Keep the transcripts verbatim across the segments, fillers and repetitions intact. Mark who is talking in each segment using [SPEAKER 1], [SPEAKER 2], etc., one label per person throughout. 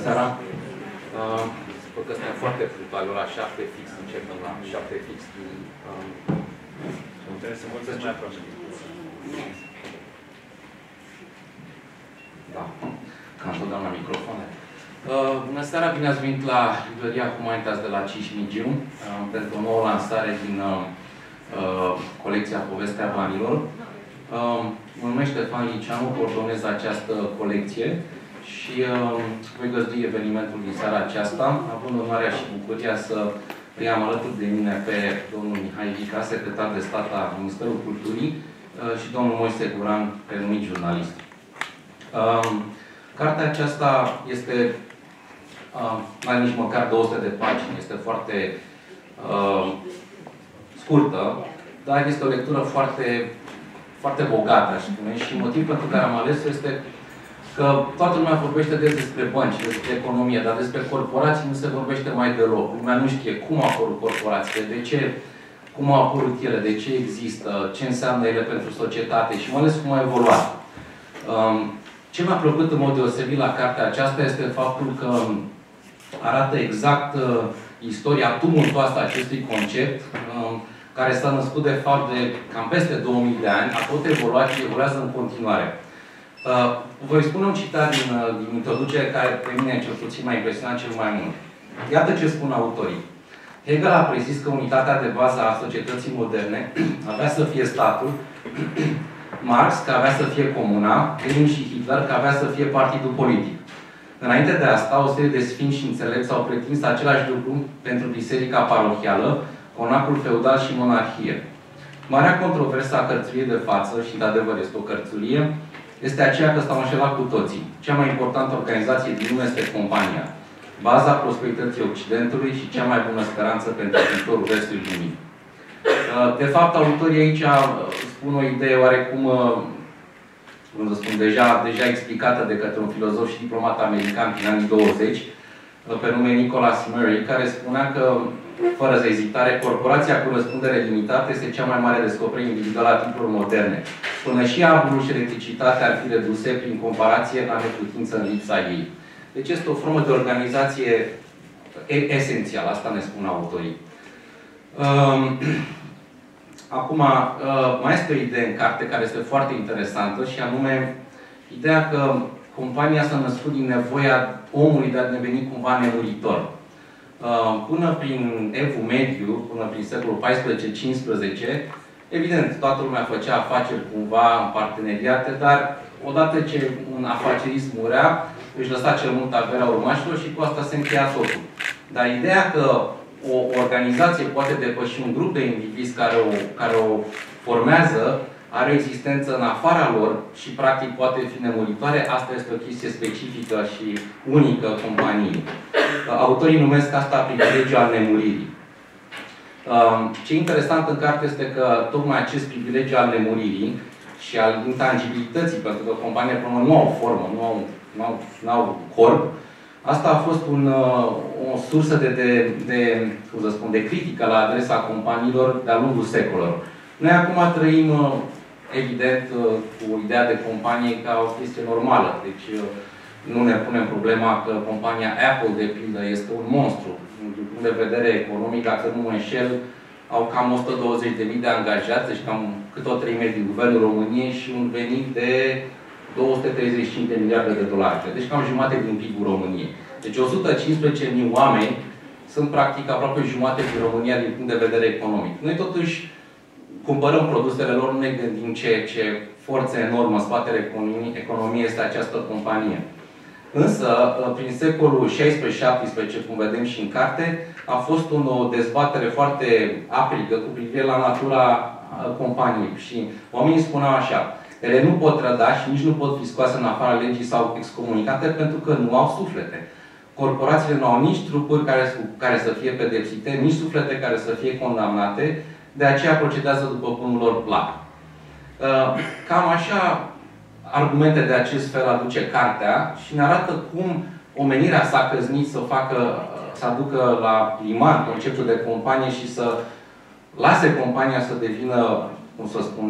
[SPEAKER 1] seara! Spun că suntem foarte punctuali, ora șapte fix, începem la șapte fix.
[SPEAKER 2] Trebuie să mulțumesc mai aproape.
[SPEAKER 1] Da, ca întotdeauna microfoane. Uh, bună seara, bine ați venit la librăria Humanitas de la Cismigiu uh, pentru o nouă lansare din uh, uh, colecția Povestea Banilor. Uh, mă numesc Ștefan Liceanu, coordonez această colecție și uh, voi găzdui evenimentul din seara aceasta, având onoarea și bucuria să îi am alături de mine pe domnul Mihai Vica, secretar de stat al Ministerului Culturii, uh, și domnul Moise Guran, renumit jurnalist. Uh, Cartea aceasta este, uh, mai nici măcar două sute de pagini, este foarte uh, scurtă, dar este o lectură foarte, foarte bogată, aș spune, și motivul pentru care am ales este că toată lumea vorbește des despre bănci, despre economie, dar despre corporații nu se vorbește mai deloc. Lumea nu știe cum au apărut corporațiile, de ce, cum au apărut ele, de ce există, ce înseamnă ele pentru societate și mai ales cum au evoluat. Um, Ce mi-a plăcut în mod deosebit la cartea aceasta este faptul că arată exact uh, istoria tumultoasă a acestui concept, uh, care s-a născut de fapt de cam peste două mii de ani, a tot evoluat și evoluează în continuare. Uh, voi spune un citat din, uh, din introducere care pe mine cel puțin m-a impresionat cel mai mult. Iată ce spun autorii. Hegel a prezis că unitatea de bază a societății moderne avea să fie statul, Marx, că avea să fie comuna, Lenin și Hitler, că avea să fie partidul politic. Înainte de asta, o serie de sfinți și înțelepți au pretins același lucru pentru biserica parohială, conacul feudal și monarhie. Marea controversă a cărțuliei de față, și de adevăr este o cărțulie, este aceea că s-au înșelat cu toții. Cea mai importantă organizație din lume este compania, baza prosperității Occidentului și cea mai bună speranță pentru viitorul restului lumii. De fapt, autorii aici spun o idee oarecum, cum să spun, deja, deja explicată de către un filozof și diplomat american din anii douăzeci, pe nume Nicholas Murray, care spunea că, fără ezitare, corporația cu răspundere limitată este cea mai mare descoperire individuală a timpurilor moderne. Până și aburul și electricitatea ar fi reduse prin comparație la neputință în lipsa ei. Deci este o formă de organizație esențială, asta ne spun autorii. Acum, mai este o idee în carte care este foarte interesantă și anume ideea că compania s-a născut din nevoia omului de a deveni cumva nemuritor. Până prin Evul Mediu, până prin secolul paisprezece cincisprezece, evident, toată lumea făcea afaceri cumva în parteneriate, dar odată ce un afacerist murea, își lăsa cel mult averea urmașilor și cu asta se încheia totul. Dar ideea că o organizație poate depăși un grup de indivizi care o, care o formează, are o existență în afara lor și practic poate fi nemuritoare, asta este o chestie specifică și unică companiei. Autorii numesc asta privilegiul al nemuririi. Ce e interesant în carte este că tocmai acest privilegiu al nemuririi și al intangibilității, pentru că companiile nu au formă, nu au, nu au, nu au corp, asta a fost un, o sursă de, de, de, cum să spun, de critică la adresa companiilor de-a lungul secolelor. Noi acum trăim, evident, cu ideea de companie ca o chestie normală. Deci nu ne punem problema că compania Apple, de pildă, este un monstru. Din punct de vedere economic, dacă nu mă înșel, au cam o sută douăzeci de mii de angajați, deci cam cât o treime din Guvernul României și un venit de două sute treizeci și cinci de miliarde de dolari. Deci cam jumate din P I B-ul României. Deci o sută cincisprezece mii oameni sunt practic aproape jumate din România din punct de vedere economic. Noi totuși cumpărăm produsele lor, nu ne gândim ce, ce forță enormă în spatele economiei este această companie. Însă, prin secolul șaisprezece șaptesprezece, cum vedem și în carte, a fost o dezbatere foarte aprigă cu privire la natura companiei. Și oamenii spuneau așa: ele nu pot trăda și nici nu pot fi scoase în afara legii sau excomunicate pentru că nu au suflete. Corporațiile nu au nici trupuri care, care să fie pedepsite, nici suflete care să fie condamnate, de aceea procedează după bunul lor plac. Cam așa argumente de acest fel aduce cartea și ne arată cum omenirea s-a căznit să facă, să aducă la liman conceptul de companie și să lase compania să devină, cum să spun,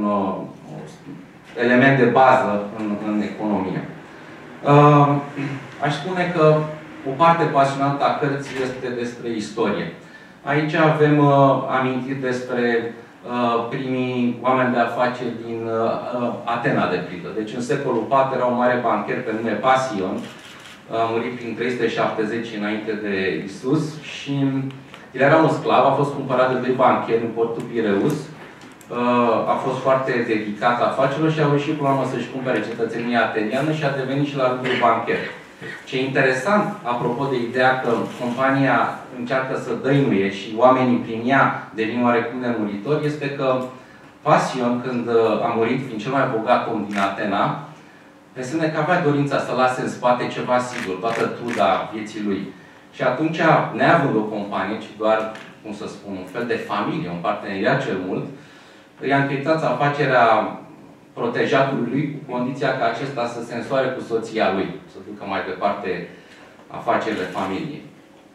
[SPEAKER 1] element de bază în, în economie. Uh, aș spune că o parte pasionantă a cărții este despre istorie. Aici avem uh, amintiri despre uh, primii oameni de afaceri din uh, Atena, de pildă. Deci în secolul patru era un mare bancher pe nume Pasion, a murit prin trei sute șaptezeci înainte de Isus și el era un sclav, a fost cumpărat de doi bancheri în portul Pireus, a fost foarte dedicat afacerilor și a reușit până la urmă să-și cumpere cetățenia ateniană și a devenit și la rândul bancher. Ce e interesant, apropo de ideea că compania încearcă să dăinuie și oamenii prin ea devin oarecum nemuritori, este că Pasion, când a murit, fiind cel mai bogat om din Atena, înseamnă că avea dorința să lase în spate ceva sigur, toată truda vieții lui. Și atunci, neavând o companie, ci doar, cum să spun, un fel de familie, un parteneriat cel mult, i-a încheiat afacerea protejatului lui cu condiția ca acesta să se însoare cu soția lui, să ducă mai departe afacerile familiei.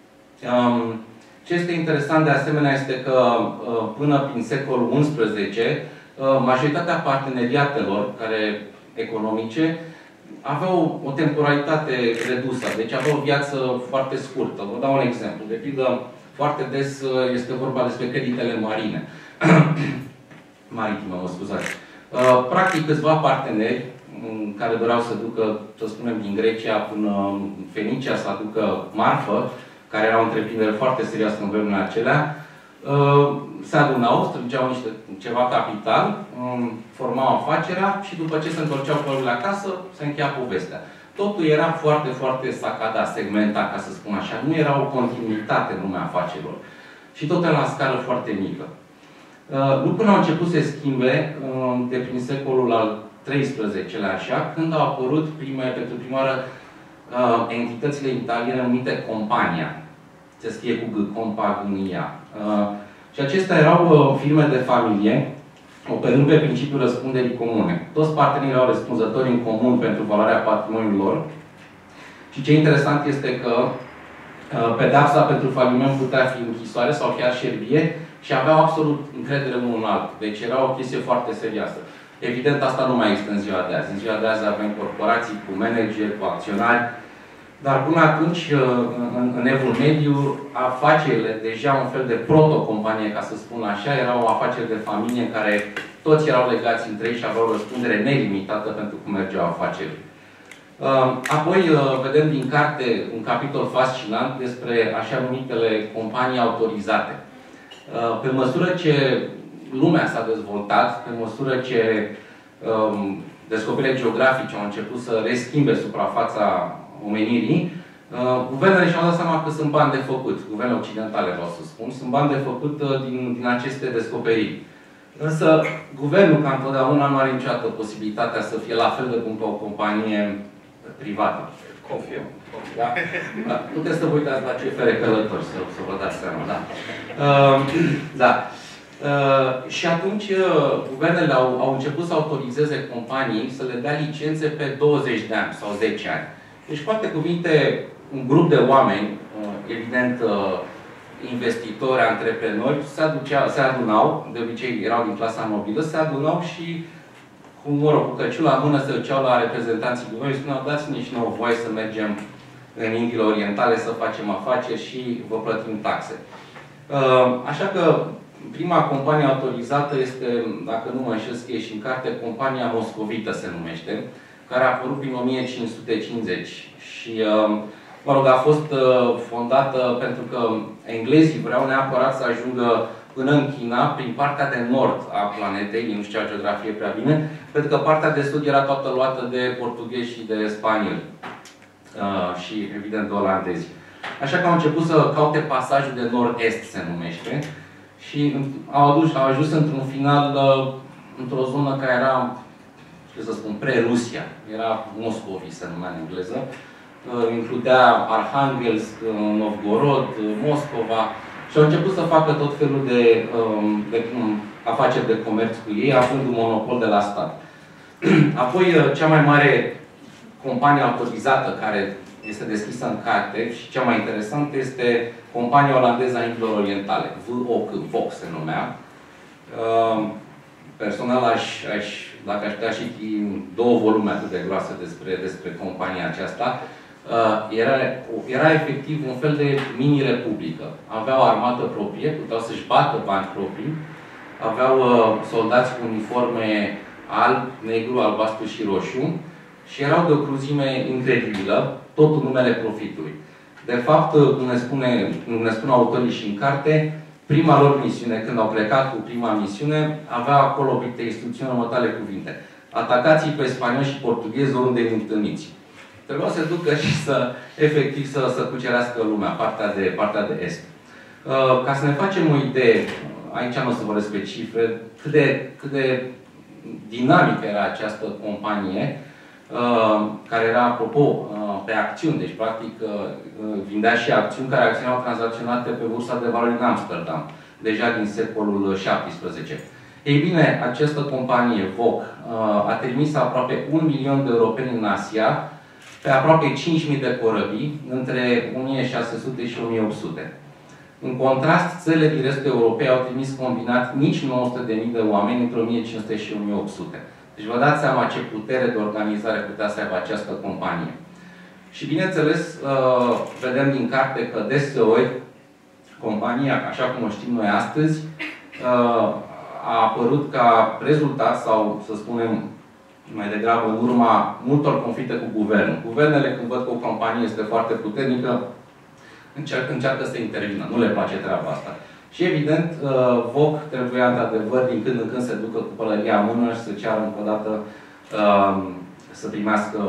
[SPEAKER 1] Ce este interesant de asemenea este că până prin secolul unsprezece, majoritatea parteneriatelor care economice aveau o temporalitate redusă, deci aveau o viață foarte scurtă. Vă dau un exemplu. De pildă, foarte des este vorba despre creditele marine. Maritime, mă scuzați. Practic, câțiva parteneri care doreau să ducă, să spunem, din Grecia până în Fenicia să aducă marfă, care era o întreprindere foarte serioasă în vremurile acelea, se adunau, strângeau niște, ceva capital, formau afacerea și după ce se întorceau pe la acasă, se încheia povestea. Totul era foarte, foarte sacadat, segmentat, ca să spun așa. Nu era o continuitate în lumea afacerilor. Și tot la scară foarte mică. Lucrurile au început să se schimbe de prin secolul al treisprezecelea, așa, când au apărut prime, pentru prima oară entitățile italiene numite Compania. Se scrie cu G, Compagnia. Și acestea erau firme de familie, operând pe principiul răspunderii comune. Toți partenerii au răspunzători în comun pentru valoarea patrimoniului lor. Și ce interesant este că pedapsa pentru faliment putea fi închisoare sau chiar șerbie și aveau absolut încredere unul în altul. Deci era o chestie foarte serioasă. Evident, asta nu mai există în ziua de azi. În ziua de azi avem corporații cu manageri, cu acționari. Dar până atunci, în, în evul mediu, afacerile, deja un fel de protocompanie, ca să spun așa, erau afaceri de familie în care toți erau legați între ei și aveau o răspundere nelimitată pentru cum mergeau afacerile. Apoi, vedem din carte un capitol fascinant despre așa numitele companii autorizate. Pe măsură ce lumea s-a dezvoltat, pe măsură ce um, descoperirile geografice au început să reschimbe suprafața omenirii, uh, guvernele și-au dat seama că sunt bani de făcut. Guvernele occidentale, vreau să spun, sunt bani de făcut uh, din, din aceste descoperiri. Însă, guvernul, ca întotdeauna, nu are niciodată posibilitatea să fie la fel de bun ca o companie privată. Confirm. Da? Da. Puteți să vă uitați la cifre călători, să, să vă dați seama. Da. Uh, da. Uh, și atunci, uh, guvernele au, au început să autorizeze companii să le dea licențe pe douăzeci de ani sau zece ani. Deci, cu alte cuvinte, un grup de oameni, uh, evident, uh, investitori, antreprenori, se, aducea, se adunau, de obicei erau din clasa nobilă, se adunau și cu, mă rog, cu căciul la mână se duceau la reprezentanții guvernului și spuneau, dați-ne și nouă voie să mergem în Indiile Orientale să facem afaceri și vă plătim taxe. Uh, așa că prima companie autorizată este, dacă nu mă înșel, scrie și în carte, Compania Moscovită se numește, care a apărut prin o mie cinci sute cincizeci. Și, mă rog, a fost fondată pentru că englezii vreau neapărat să ajungă până în China, prin partea de nord a planetei, nu știu ce geografie prea bine, pentru că partea de sud era toată luată de portughezi și de spanioli. Și, evident, de olandezi. Așa că au început să caute pasajul de nord-est, se numește, și au, adus, au ajuns într-un final, într-o zonă care era, ce să spun, pre-Rusia. Era Moscovi, se numea în engleză. Includea Arhanghelsk, Novgorod, Moscova. Și au început să facă tot felul de, de afaceri de comerț cu ei, având un monopol de la stat. Apoi, cea mai mare companie autorizată care este deschisă în carte și cea mai interesantă este compania olandeză a Indiilor Orientale, V O C, Vox se numea. Personal, aș, aș, dacă aș putea citi două volume atât de groase despre, despre compania aceasta, Era, era efectiv un fel de mini-republică. Aveau armată proprie, puteau să-și bată bani proprii, aveau soldați cu uniforme alb, negru, albastru și roșu și erau de o cruzime incredibilă, tot în numele profitului. De fapt, cum ne, spune, cum ne spun autorii și în carte, prima lor misiune, când au plecat cu prima misiune, avea acolo printre instrucțiuni următoarele cuvinte: atacați-i pe spanioli și portughezi oriunde îi întâlniți. Trebuia să ducă și să, efectiv, să, să cucerească lumea, partea de, partea de est. Uh, ca să ne facem o idee, aici nu o să vorbesc pe cifre, cât de, cât de dinamică era această companie, uh, care era, apropo, uh, pe acțiuni, deci, practic, uh, vindea și acțiuni care acționau tranzacționate pe bursa de valori în Amsterdam, deja din secolul șaptesprezece. Ei bine, această companie, V O C, uh, a trimis aproape un milion de europeni în Asia, pe aproape cinci mii de corăbii, între o mie șase sute și o mie opt sute. În contrast, țările din restul Europei au trimis combinat nici nouă sute de mii de oameni între o mie cinci sute și o mie opt sute. Deci vă dați seama ce putere de organizare putea să aibă această companie. Și bineînțeles, vedem din carte că deseori compania, așa cum o știm noi astăzi, a apărut ca rezultat, sau să spunem mai degrabă în urma multor conflicte cu guvernul. Guvernele, când văd că o companie este foarte puternică, încearcă, încearcă să intervină. Nu le place treaba asta. Și evident, V O C trebuia, într-adevăr, din când în când se ducă cu pălăria în mână și să ceară încă o dată să primească,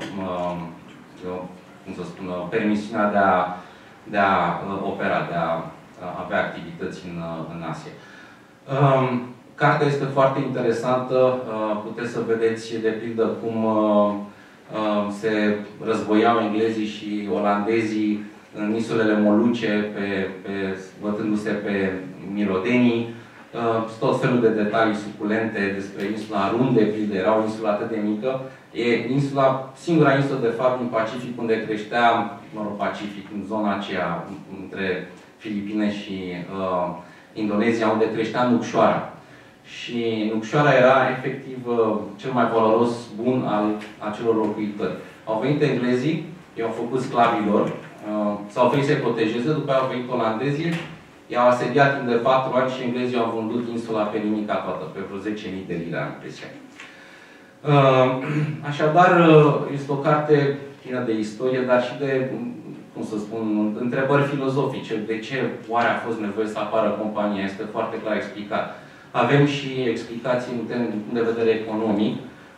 [SPEAKER 1] cum să spun, permisiunea de a, de a opera, de a avea activități în, în Asia. Cartea este foarte interesantă. Puteți să vedeți, de pildă, cum se războiau englezii și olandezii în insulele Moluce, pe, pe, bătându-se pe mirodenii. Tot felul de detalii suculente despre insula Runde, pildă, era o insulă atât de mică. E insula, singura insulă, de fapt, din Pacific, unde creștea, mă rog, Pacific, în zona aceea, între Filipine și uh, Indonezia, unde creștea nucșoara. Și nucșoara era, efectiv, cel mai valoros bun al acelor locuitori. Au venit englezii, i-au făcut sclavilor, s-au oferit să-i protejeze, după aia au venit olandezii, i-au asediat timp de patru ani și englezii au vândut insula pe nimica toată, pe vreo zece mii de lire, am impresia. Așadar, este o carte plină de istorie, dar și de, cum să spun, întrebări filozofice. De ce oare a fost nevoie să apară compania? Este foarte clar explicat. Avem și explicații din punct de vedere economic.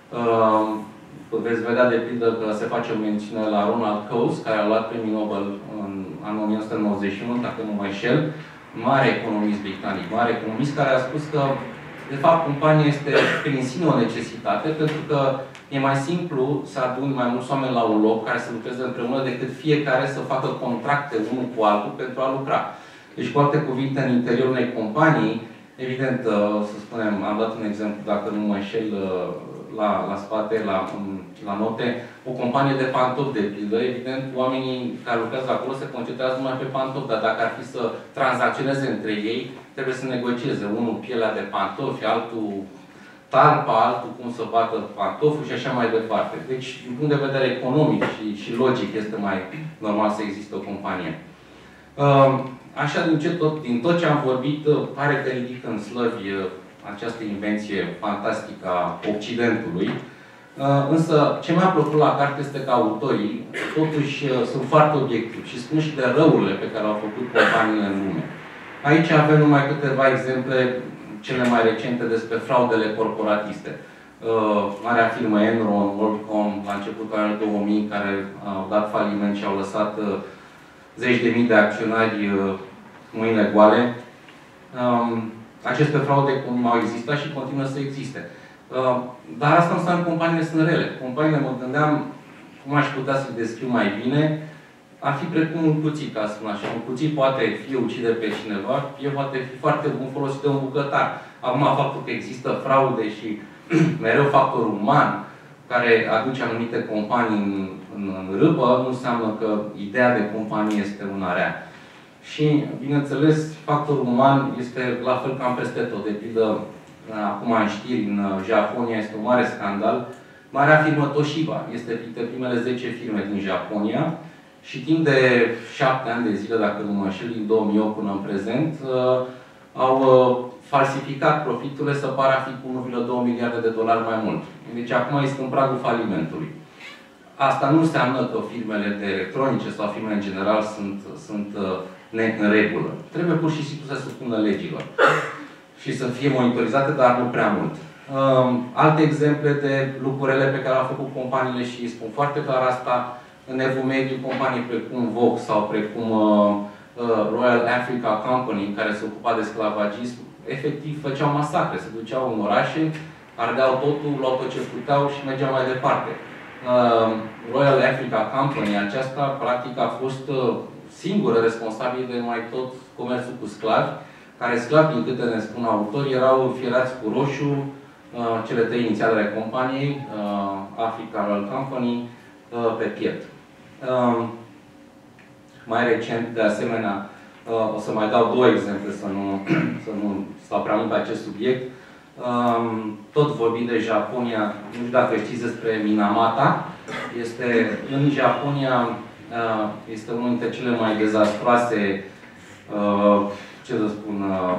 [SPEAKER 1] Veți vedea, de pildă, că se face o mențiune la Ronald Coase, care a luat premiul Nobel în anul o mie nouă sute nouăzeci și unu, dacă nu mă înșel, mare economist britanic, mare economist, care a spus că, de fapt, compania este prin sine o necesitate, pentru că e mai simplu să aduni mai mulți oameni la un loc care să lucreze împreună, decât fiecare să facă contracte unul cu altul pentru a lucra. Deci, cu alte cuvinte, în interiorul unei companii, evident, să spunem, am dat un exemplu, dacă nu mă înșel, la, la spate, la, la note, o companie de pantofi, de pildă. Evident, oamenii care lucrează acolo se concentrează numai pe pantofi, dar dacă ar fi să tranzacționeze între ei, trebuie să negocieze. Unul pielea de pantofi, altul talpa, altul cum să bată pantoful și așa mai departe. Deci, din punct de vedere economic și, și logic, este mai normal să existe o companie. Așa, din, ce tot, din tot ce am vorbit, pare că ridică în slăvi această invenție fantastică a Occidentului. Însă, ce mi-a plăcut la carte este că autorii, totuși, sunt foarte obiectivi și spun și de răurile pe care au făcut companiile în lume. Aici avem numai câteva exemple, cele mai recente, despre fraudele corporatiste. Marea firmă Enron, WorldCom, la începutul anului două mii, care au dat faliment și au lăsat zeci de mii de acționari mâinile goale. Aceste fraude au existat și continuă să existe. Dar asta înseamnă că companiile sunt rele. Companiile, mă gândeam, cum aș putea să le descriu mai bine, ar fi precum un cuțit, ca să spun așa. Un cuțit poate fie ucide pe cineva, fie poate fi foarte bun folosit de un bucătar. Acum, faptul că există fraude și mereu factor uman, care aduce anumite companii în, în, în râpă, nu înseamnă că ideea de companie este una rea. Și, bineînțeles, factorul uman este la fel cam peste tot. De pildă, acum în știri, în Japonia este un mare scandal Marea firmă Toshiba este printre primele zece firme din Japonia și timp de șapte ani de zile, dacă nu mă înșel, din două mii opt până în prezent, au falsificat profiturile să pară a fi cu unu virgulă doi miliarde de dolari mai mult. Deci acum este în pragul falimentului. Asta nu înseamnă că firmele de electronice sau firmele în general sunt, sunt ne în regulă. Trebuie pur și simplu să se supună legilor și să fie monitorizate, dar nu prea mult. Um, alte exemple de lucrurile pe care au făcut companiile și spun foarte clar asta, în evul mediu, companii precum Vox sau precum uh, uh, Royal Africa Company, care se ocupa de sclavagism, efectiv făceau masacre, se duceau în orașe, ardeau totul, luau tot ce puteau și mergeau mai departe. Uh, Royal Africa Company, aceasta practic a fost uh, singură responsabilă de mai tot comerțul cu sclavi, care sclavi, din câte ne spun autorii, erau înfierați cu roșu, uh, cele trei inițiale ale companiei, uh, Africa Royal Company, uh, pe piept. Uh, mai recent, de asemenea, uh, o să mai dau două exemple, să nu, să nu stau prea mult pe acest subiect. Uh, tot vorbind de Japonia, nu știu dacă știți despre Minamata, este în Japonia, uh, este unul dintre cele mai dezastroase uh, ce să spun,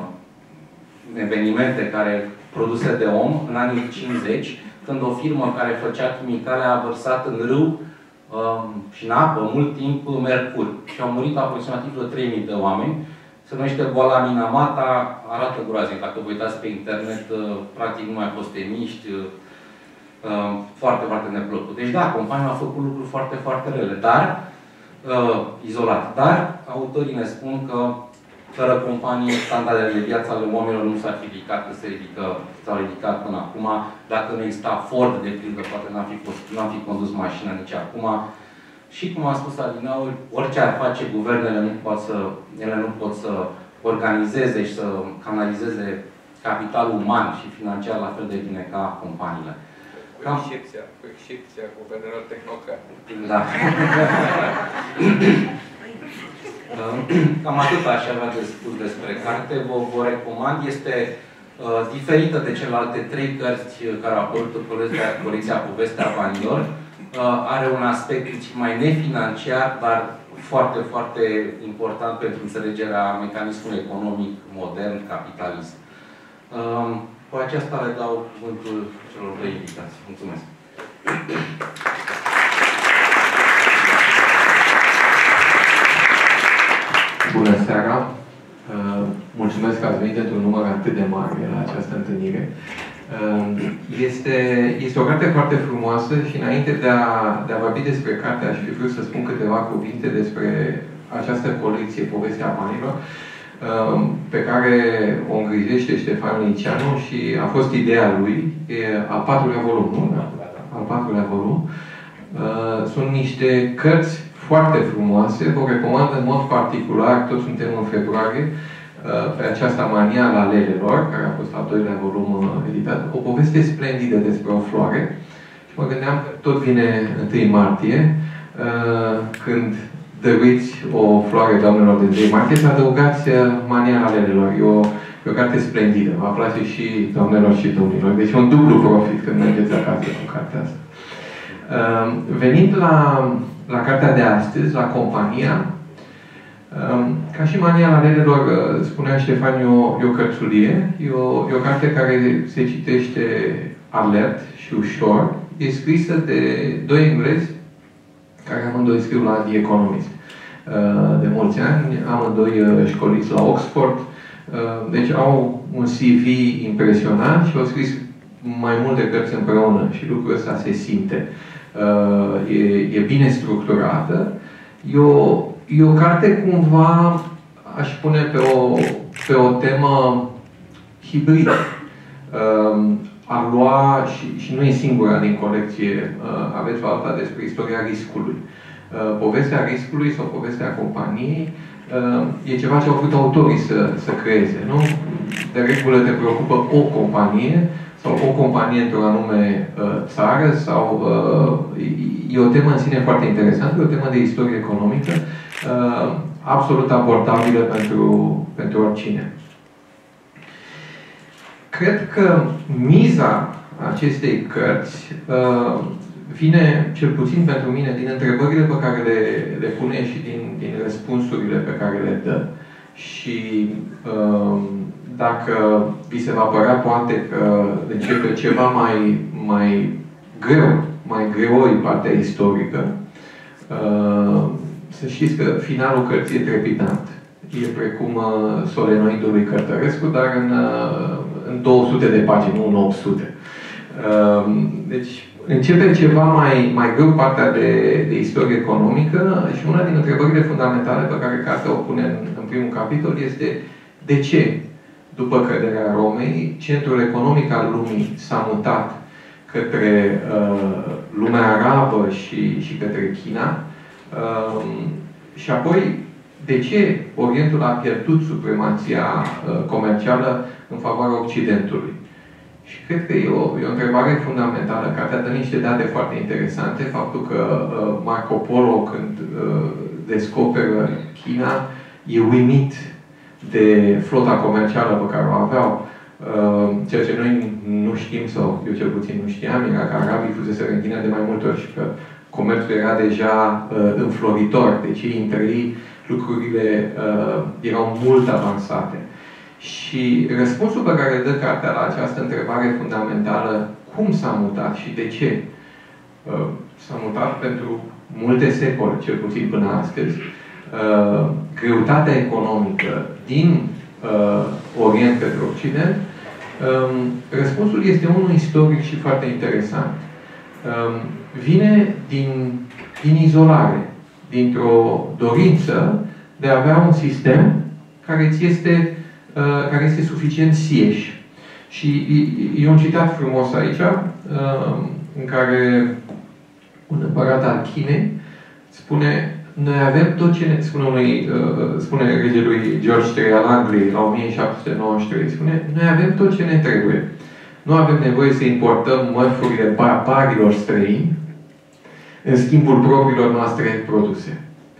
[SPEAKER 1] evenimente care produse de om în anii cincizeci, când o firmă care făcea chimicale a vărsat în râu um, și în apă mult timp mercur. Și au murit aproximativ trei mii de oameni. Se numește boala Minamata, arată groaznic. Dacă vă uitați pe internet, practic nu mai au fost emiști, uh, foarte, foarte neplăcut. Deci da, compania a făcut lucruri foarte, foarte rele, dar uh, izolat. Dar autorii ne spun că fără companie, standardele de viață ale oamenilor nu s-ar fi ridicat, că se ridică, s-au ridicat până acum. Dacă nu exista Ford, de pildă, poate n-am fi, fi condus mașina nici acum. Și cum am spus adineauri, orice ar face, guvernele nu pot să, ele nu pot să organizeze și să canalizeze capitalul uman și financiar la fel de bine ca companiile.
[SPEAKER 2] Cu excepția, cu excepția guvernelor tehnocrate.
[SPEAKER 1] Da. Cam atât aș avea de spus despre carte. Vă, vă recomand. Este uh, diferită de celelalte trei cărți care au apărut în colecția Povestea Banilor. Uh, are un aspect mai nefinanciar, dar foarte, foarte important pentru înțelegerea mecanismului economic modern, capitalist. Uh, cu aceasta le dau cuvântul celor doi invitați. Mulțumesc!
[SPEAKER 3] Bună seara! Mulțumesc că ați venit într-un număr atât de mare la această întâlnire. Este, este o carte foarte frumoasă și înainte de a, de a vorbi despre carte, aș fi vrut să spun câteva cuvinte despre această colecție Povestea Banilor, pe care o îngrijește Ștefan Liceanu și a fost ideea lui. E al patrulea volum, nu? Al patrulea volum. Sunt niște cărți foarte frumoase. Vă recomand în mod particular, toți suntem în februarie, pe această mania la lelelor, care a fost al doilea volum editat, o poveste splendidă despre o floare. Și mă gândeam că tot vine întâi martie, când dăruiți o floare doamnelor de întâi martie, să adăugați mania la lelelor. E o, e o carte splendidă. Va place și doamnelor și domnilor. Deci un dublu profit când mergeți acasă cu cartea asta. Venind la, la cartea de astăzi, la Compania, ca și mania la lelelor, spunea Ștefan, e o, e o cărțulie, e o, e o carte care se citește alert și ușor. E scrisă de doi englezi, care amândoi scriu la The Economist de mulți ani, amândoi școliți la Oxford. Deci au un C V impresionant și au scris mai multe cărți împreună și lucrul ăsta se simte. E, e bine structurată. E o, e o carte cumva, aș spune, pe o, pe o temă hibridă. A lua, și, și nu e singura din colecție, aveți o alta despre istoria riscului. Povestea riscului sau povestea companiei e ceva ce au vrut autorii să, să creeze, nu? De regulă te preocupă o companie sau o companie într-o anume țară sau e o temă în sine foarte interesantă, e o temă de istorie economică absolut abordabilă pentru, pentru oricine. Cred că miza acestei cărți vine, cel puțin pentru mine, din întrebările pe care le, le pune și din, din răspunsurile pe care le dă. Și dacă vi se va părea poate că începe ceva mai, mai greu, mai greoi partea istorică, să știți că finalul cărții e trepidant. E precum Solenoidul lui Cărtărescu, dar în, în două sute de pagini, nu în opt sute. Deci, începe ceva mai, mai greu partea de, de istorie economică și una din întrebările fundamentale pe care cartea o pune în, în primul capitol este de ce, după căderea Romei, centrul economic al lumii s-a mutat către uh, lumea arabă și, și către China uh, și apoi de ce Orientul a pierdut supremația uh, comercială în favoarea Occidentului. Și cred că e o, e o întrebare fundamentală. Cartea dă niște date foarte interesante. Faptul că uh, Marco Polo, când uh, descoperă China, e uimit de flota comercială pe care o aveau. Uh, ceea ce noi nu știm, sau eu cel puțin nu știam, era că arabii fuseseră în China de mai multe ori și că comerțul era deja uh, înfloritor. Deci între ei lucrurile uh, erau mult avansate. Și răspunsul pe care îl dă cartea la această întrebare fundamentală, cum s-a mutat și de ce? Uh, s-a mutat pentru multe secole, cel puțin până astăzi. Uh, greutatea economică din uh, Orient către Occident. Um, răspunsul este unul istoric și foarte interesant. Um, vine din, din izolare, dintr-o dorință de a avea un sistem care ți este Uh, care este suficient sieș. Și e, e un citat frumos aici, uh, în care un împărat al Chinei spune: noi avem tot ce ne... Spune, unui, uh, spune regelui George trei al Angliei, la o mie șapte sute nouăzeci și trei, spune: noi avem tot ce ne trebuie. Nu avem nevoie să importăm mărfurile barbarilor străini în schimbul propriilor noastre produse.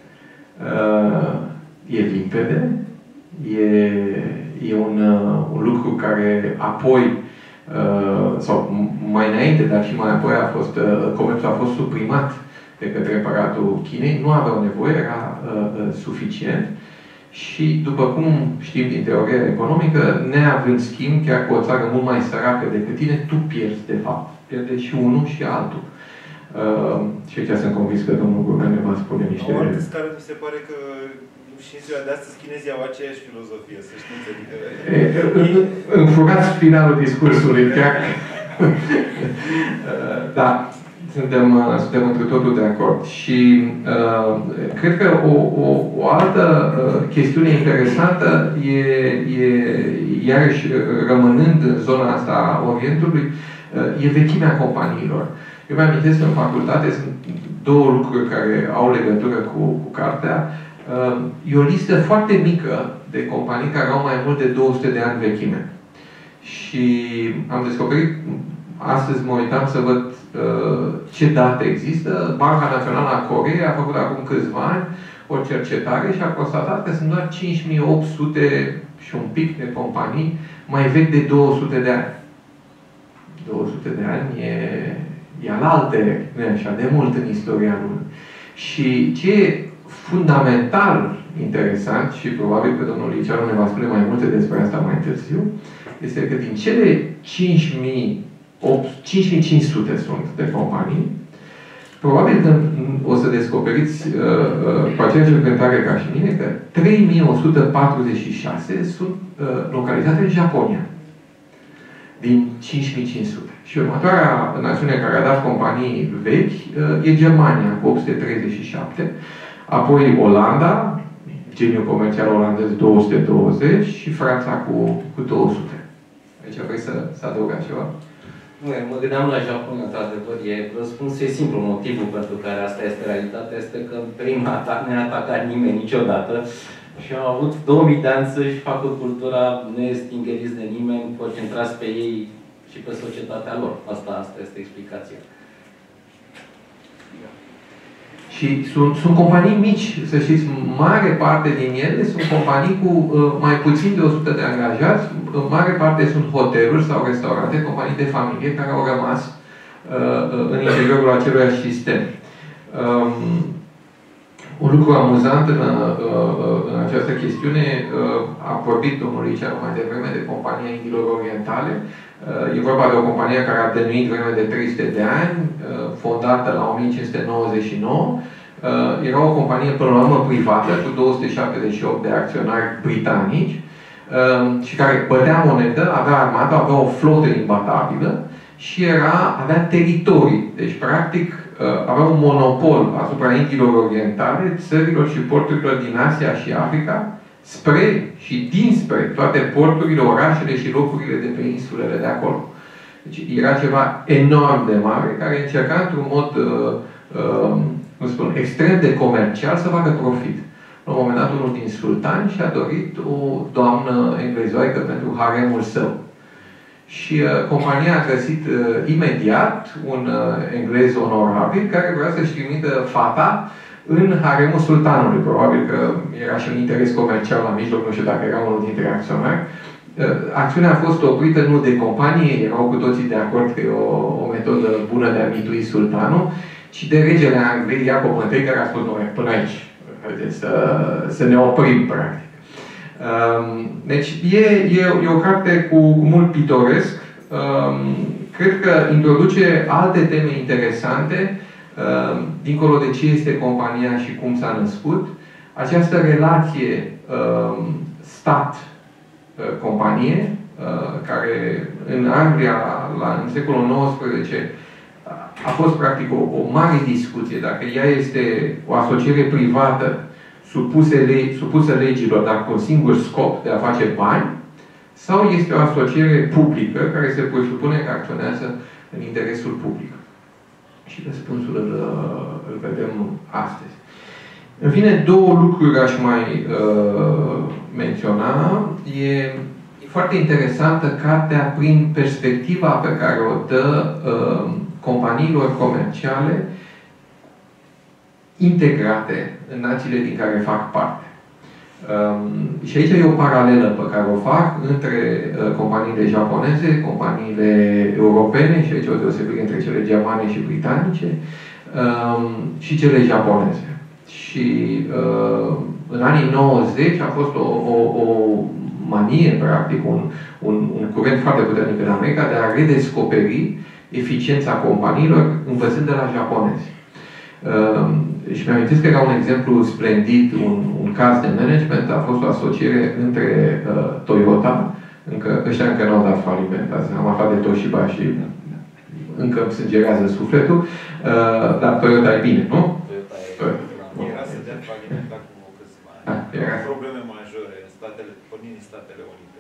[SPEAKER 3] Uh, e limpede. E, e un, uh, un lucru care apoi, uh, sau mai înainte, dar și mai apoi, a fost, uh, comerțul a fost suprimat de către împăratul Chinei. Nu aveau nevoie, era uh, uh, suficient. Și, după cum știm din teoria economică, neavând schimb, chiar cu o țară mult mai săracă decât tine, tu pierzi, de fapt. Pierde și unul și altul. Uh, și aici sunt convins că domnul Gurman ne va spune niște...
[SPEAKER 4] O altă stare mi se pare că și în ziua de astăzi chinezii au aceeași filozofie, să știți. Adică...
[SPEAKER 3] Îmi furați finalul discursului, chiar. Da, suntem, suntem într totul de acord. Și uh, cred că o, o, o altă uh, chestiune interesantă e, e, iarăși rămânând în zona asta a Orientului, uh, e vechimea companiilor. Eu mă amintesc că în facultate sunt două lucruri care au legătură cu, cu cartea. E o listă foarte mică de companii care au mai mult de două sute de ani vechime. Și am descoperit, astăzi mă uitam să văd uh, ce date există. Banca Națională a Coreei a făcut acum câțiva ani o cercetare și a constatat că sunt doar cinci mii opt sute și un pic de companii mai vechi de două sute de ani. două sute de ani e, e alalte, nu e așa, de mult în istoria lumii. Și ce e fundamental interesant, și probabil că domnul Liceanu ne va spune mai multe despre asta mai târziu, este că din cele cinci mii cinci sute sunt de companii, probabil că o să descoperiți uh, uh, cu aceeași cercetare ca și mine că trei mii o sută patruzeci și șase sunt uh, localizate în Japonia. Din cinci mii cinci sute. Și următoarea națiune care a dat companii vechi uh, e Germania, cu opt sute treizeci și șapte. Apoi Olanda, geniul comercial olandez două sute douăzeci și Franța cu, cu două sute. Aici vrei să, să adăugați ceva?
[SPEAKER 1] Nu, mă gândeam la Japonia, într-adevăr, e răspunsul e simplu. Motivul pentru care asta este realitatea este că prima atac nu a atacat nimeni niciodată și au avut două mii de ani să-și facă cultura nestingeriți de nimeni, concentrați pe ei și pe societatea lor. Asta, asta este explicația.
[SPEAKER 3] Și sunt, sunt companii mici, să știți, mare parte din ele sunt companii cu uh, mai puțin de o sută de angajați, mare parte sunt hoteluri sau restaurante, companii de familie care au rămas uh, în interiorul acelui sistem. Um, un lucru amuzant în, uh, în această chestiune, uh, a vorbit domnul Liceanu mai devreme de compania Indiilor Orientale. Uh, e vorba de o companie care a dănuit vreme de trei sute de ani, uh, fondată la o mie cinci sute nouăzeci și nouă. Uh, era o companie până la urmă privată, cu două sute șaptezeci și opt de acționari britanici, uh, și care bătea monedă, avea armată, avea o flotă imbatabilă și era, avea teritorii. Deci, practic, avea un monopol asupra Indiilor Orientale, țărilor și porturilor din Asia și Africa, spre și dinspre toate porturile, orașele și locurile de pe insulele de acolo. Deci era ceva enorm de mare, care încerca într-un mod, uh, uh, cum spun, extrem de comercial să facă profit. La un moment dat, unul din sultani și-a dorit o doamnă englezoică pentru haremul său. Și uh, compania a găsit uh, imediat un uh, englez onorabil care vrea să-și trimită fata în haremul sultanului. Probabil că era și un interes comercial la mijloc, nu știu dacă era unul dintre acționari. Uh, acțiunea a fost oprită nu de companie, erau cu toții de acord că e o, o metodă bună de a mitui sultanul, ci de regele Angliei, Iacob I, care a spus, noi, până aici, haideți să, să ne oprim, practic. Deci, e, e, e o carte cu, cu mult pitoresc. Cred că introduce alte teme interesante, dincolo de ce este compania și cum s-a născut. Această relație stat-companie, care în Anglia, la, în secolul nouăsprezece, a fost practic o, o mare discuție dacă ea este o asociere privată supuse le, supusă legilor, dar cu un singur scop de a face bani, sau este o asociere publică care se presupune că acționează în interesul public. Și răspunsul îl, îl vedem astăzi. În fine, două lucruri aș mai uh, menționa. E, e foarte interesantă cartea prin perspectiva pe care o dă uh, companiilor comerciale integrate în națiile din care fac parte. Um, și aici e o paralelă pe care o fac între uh, companiile japoneze, companiile europene, și aici o deosebire între cele germane și britanice, um, și cele japoneze. Și uh, în anii nouăzeci a fost o, o, o manie, practic, un, un, un curent foarte puternic în America de a redescoperi eficiența companiilor învățând de la japonezi. Uh, și mi-amintesc că era un exemplu splendid, un, un caz de management, a fost o asociere între uh, Toyota, încă, ăștia încă nu au dat faliment, am aflat de Toshiba și încă îmi sângerează sufletul, uh, dar Toyota e bine, nu?
[SPEAKER 4] Toyota e
[SPEAKER 3] Toyota.
[SPEAKER 4] Era să dea faliment acum o câțiva ani.
[SPEAKER 3] Ah, era.
[SPEAKER 4] Probleme majore în statele, pornind din Statele Unite.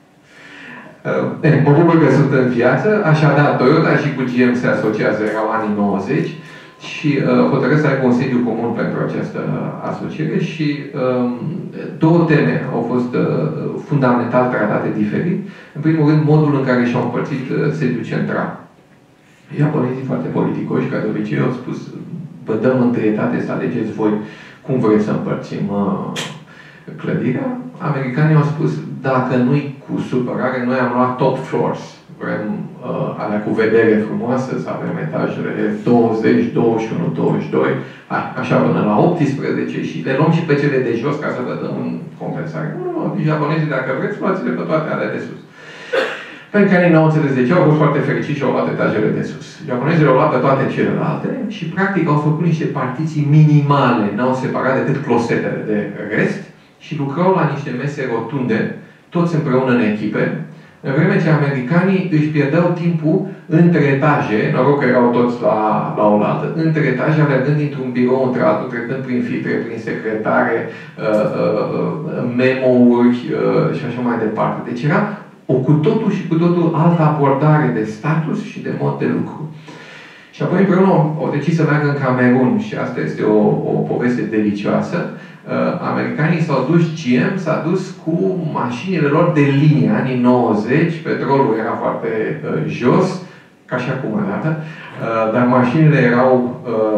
[SPEAKER 3] Uh, mă bucur că sunt în viață, așa da, Toyota și cu G M se asociază, erau anii nouăzeci, și uh, hotărăsc să aibă un sediu comun pentru această asociere și um, două teme au fost uh, fundamental tratate diferit. În primul rând, modul în care și-au împărțit uh, sediul central. Japonezii foarte politicoși, ca de obicei, au spus, vă dăm întâietate să alegeți voi cum vreți să împărțim uh, clădirea. Americanii au spus, dacă nu-i cu supărare, noi am luat top floors. Vrem uh, alea cu vedere frumoasă, să avem etajele douăzeci, douăzeci și unu, douăzeci și doi, așa până la optsprezece și le luăm și pe cele de jos ca să vă dăm în compensare. Nu, nu, nu, japonezii, dacă vreți, luați-le pe toate alea de sus. Pentru că anii n-au înțeles de ce, au fost foarte fericiți și au luat etajele de sus. Japonezii le-au luat pe toate celelalte și, practic, au făcut niște partiții minimale, n-au separat decât closetele de rest și lucrau la niște mese rotunde, toți împreună în echipe, în vreme ce americanii își pierdeau timpul între etaje, noroc că erau toți la, la oaltă, între etaje, alergând dintr-un birou între altul, trecând prin filtre, prin secretare, uh, uh, memo-uri uh, și așa mai departe. Deci era o cu totul și cu totul altă abordare de status și de mod de lucru. Și apoi împreună au decis să meargă în Camerun și asta este o, o poveste delicioasă. Uh, americanii s-au dus, G M s-a dus cu mașinile lor de linie, anii nouăzeci, petrolul era foarte uh, jos, ca și acum arată, uh, dar mașinile erau uh,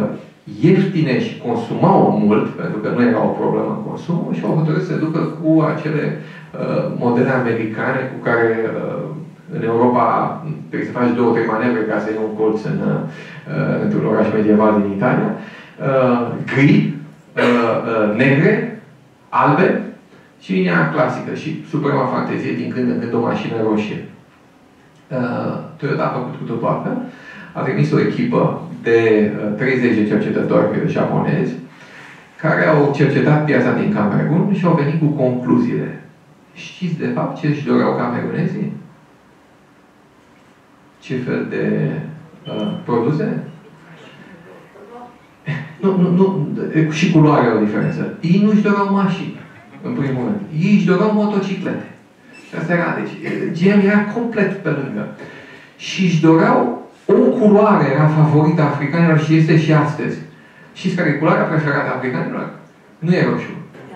[SPEAKER 3] ieftine și consumau mult, pentru că nu era o problemă în consum, și au hotărât să se ducă cu acele uh, modele americane cu care uh, în Europa trebuie să faci două, trei manevre ca să iei un colț în, uh, într-un oraș medieval din Italia. Uh, gri, uh, uh, negre, albe și linia clasică și suprema fantezie din când în când o mașină roșie. Uh, Toyota a făcut cu totul altfel. A trimis o echipă de treizeci de cercetători japonezi care au cercetat piața din Camerun și au venit cu concluziile. Știți de fapt ce își doreau camerunezii? Ce fel de uh, produse? Nu, nu, nu. Și culoarea o diferență. Ei nu își doreau mașini, în primul rând. Ei își doreau motociclete. Și asta era, deci, G M era complet pe lângă. Și își doreau o culoare era favorită a africanilor și este și astăzi. Știți care e culoarea preferată a africanilor? Nu e roșu.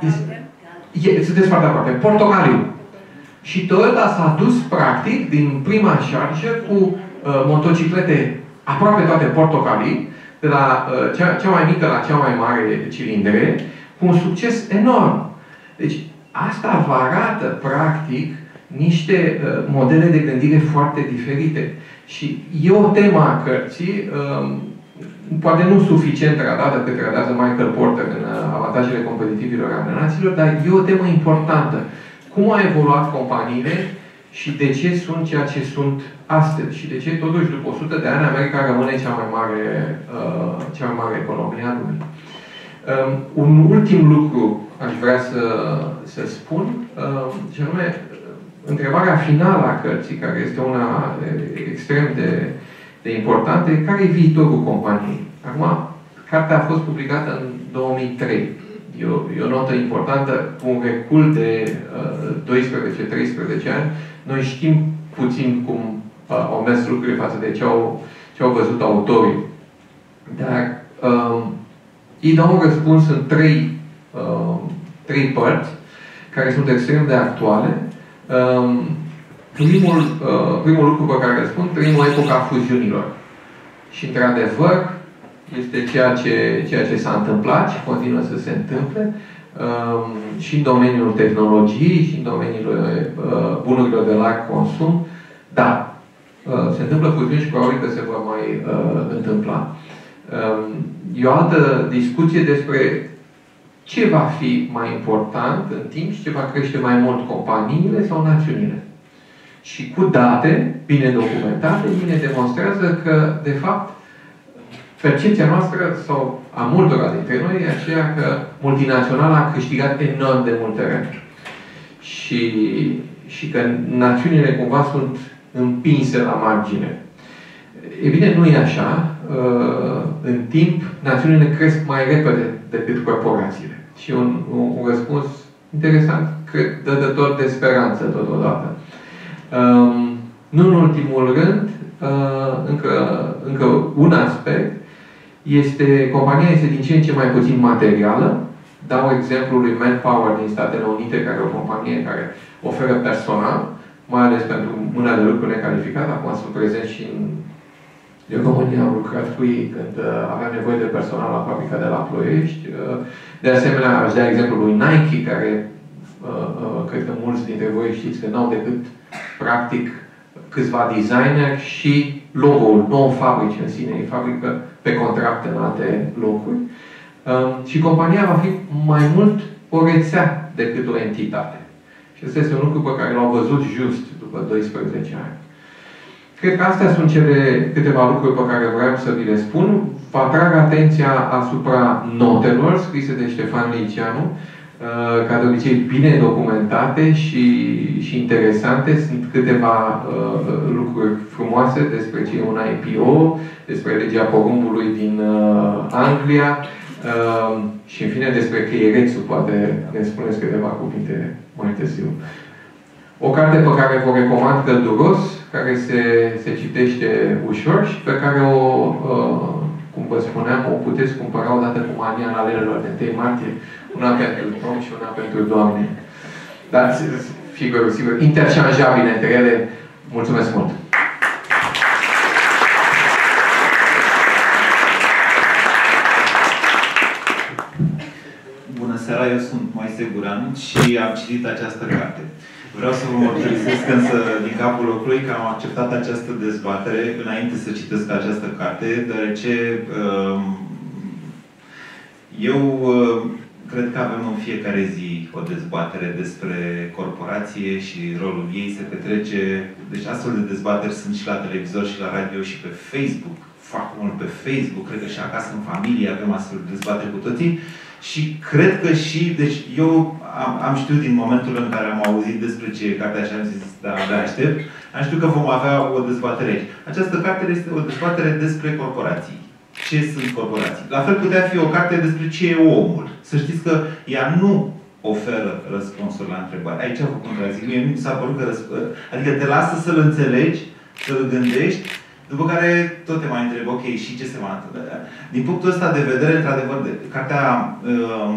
[SPEAKER 3] E, sunteți foarte aproape. Portocaliu. Și Toyota s-a dus, practic, din prima șarjă cu uh, motociclete aproape toate portocalii, de la uh, cea, cea mai mică la cea mai mare cilindre, cu un succes enorm. Deci, asta vă arată, practic, niște uh, modele de gândire foarte diferite. Și e o temă a cărții, um, poate nu suficient tratată cât tratează Michael Porter în uh, avantajele competitivilor ale națiilor, dar e o temă importantă. Cum au evoluat companiile și de ce sunt ceea ce sunt astăzi? Și de ce, totuși, după o sută de ani, America rămâne cea mai mare, uh, cea mai mare economie a lumii. Um, un ultim lucru aș vrea să, să spun, uh, și anume, întrebarea finală a cărții, care este una extrem de, de importantă, care e viitorul companiei. Acum, cartea a fost publicată în două mii trei. E o, e o notă importantă, cu un recul de uh, doisprezece treisprezece ani. Noi știm puțin cum uh, au mers lucrurile față de ce au, ce au văzut autorii. Dar uh, ei dau un răspuns în trei, uh, trei părți, care sunt extrem de actuale. Um, primul, uh, primul lucru pe care îl spun, primul epoca fuziunilor. Și, într-adevăr, este ceea ce, ceea ce s-a întâmplat și continuă să se întâmple um, și în domeniul tehnologiei și în domeniul uh, bunurilor de larg consum. Da, uh, se întâmplă fuziuni și probabil că se vor mai uh, întâmpla. Um, e o altă discuție despre ce va fi mai important în timp și ce va crește mai mult companiile sau națiunile. Și cu date bine documentate, bine demonstrează că, de fapt, percepția noastră, sau a multora dintre noi, e aceea că multinaționala a câștigat enorm de mult teren. Și, și că națiunile cumva sunt împinse la margine. E bine, nu e așa. În timp, națiunile cresc mai repede decât corporațiile. Și un, un, un răspuns interesant, cred, dădător de speranță totodată. Um, nu în ultimul rând, uh, încă, încă un aspect, este, compania este din ce în ce mai puțin materială. Dau exemplul lui Manpower din Statele Unite, care e o companie care oferă personal, mai ales pentru mâna de lucru necalificată. Acum sunt prezent și în în România am lucrat cu ei când uh, aveam nevoie de personal la fabrica de la Ploiești. Uh, de asemenea, aș da exemplul lui Nike, care uh, uh, cred că mulți dintre voi știți că n-au decât, practic, câțiva designeri și logo-ul, nu o fabrici în sine, ei fabrică pe contract în alte locuri. Uh, și compania va fi mai mult o rețea decât o entitate. Și ăsta este un lucru pe care l-au văzut just după doisprezece ani. Cred că astea sunt cele câteva lucruri pe care vreau să vi le spun. Vă atrag atenția asupra notelor scrise de Ștefan Liceanu, ca de obicei bine documentate și, și interesante. Sunt câteva uh, lucruri frumoase despre ce e un I P O, despre legea porumbului din uh, Anglia uh, și, în fine, despre cheierețul. Poate ne spuneți câteva cuvinte mai târziu. O carte pe care vă recomand călduros, care se, se citește ușor și pe care o, uh, cum vă spuneam, o puteți cumpăra odată cu mania în alelelor de întâi martie, una pentru domn și una pentru doamne. Dar, sigur, sigur, interșanjabile între ele. Mulțumesc mult!
[SPEAKER 4] seara, eu sunt Moise Guran și am citit această carte. Vreau să vă mărturisesc însă din capul locului că am acceptat această dezbatere înainte să citesc această carte, deoarece uh, eu uh, cred că avem în fiecare zi o dezbatere despre corporație și rolul ei se petrece. Deci astfel de dezbateri sunt și la televizor și la radio și pe Facebook. Fac unul pe Facebook, cred că și acasă în familie avem astfel de dezbateri cu toții. Și cred că și, deci eu am, am știut din momentul în care am auzit despre ce e cartea și am zis, da, da, aștept, am știut că vom avea o dezbatere aici. Această carte este o dezbatere despre corporații. Ce sunt corporații? La fel putea fi o carte despre ce e omul. Să știți că ea nu oferă răspunsuri la întrebare. Aici vă contrazic. Mie mi s-a părut că răspuns, adică te lasă să-l înțelegi, să-l gândești, după care tot te mai întreb, ok, și ce se va întâmpla? Din punctul ăsta de vedere, într-adevăr, cartea uh,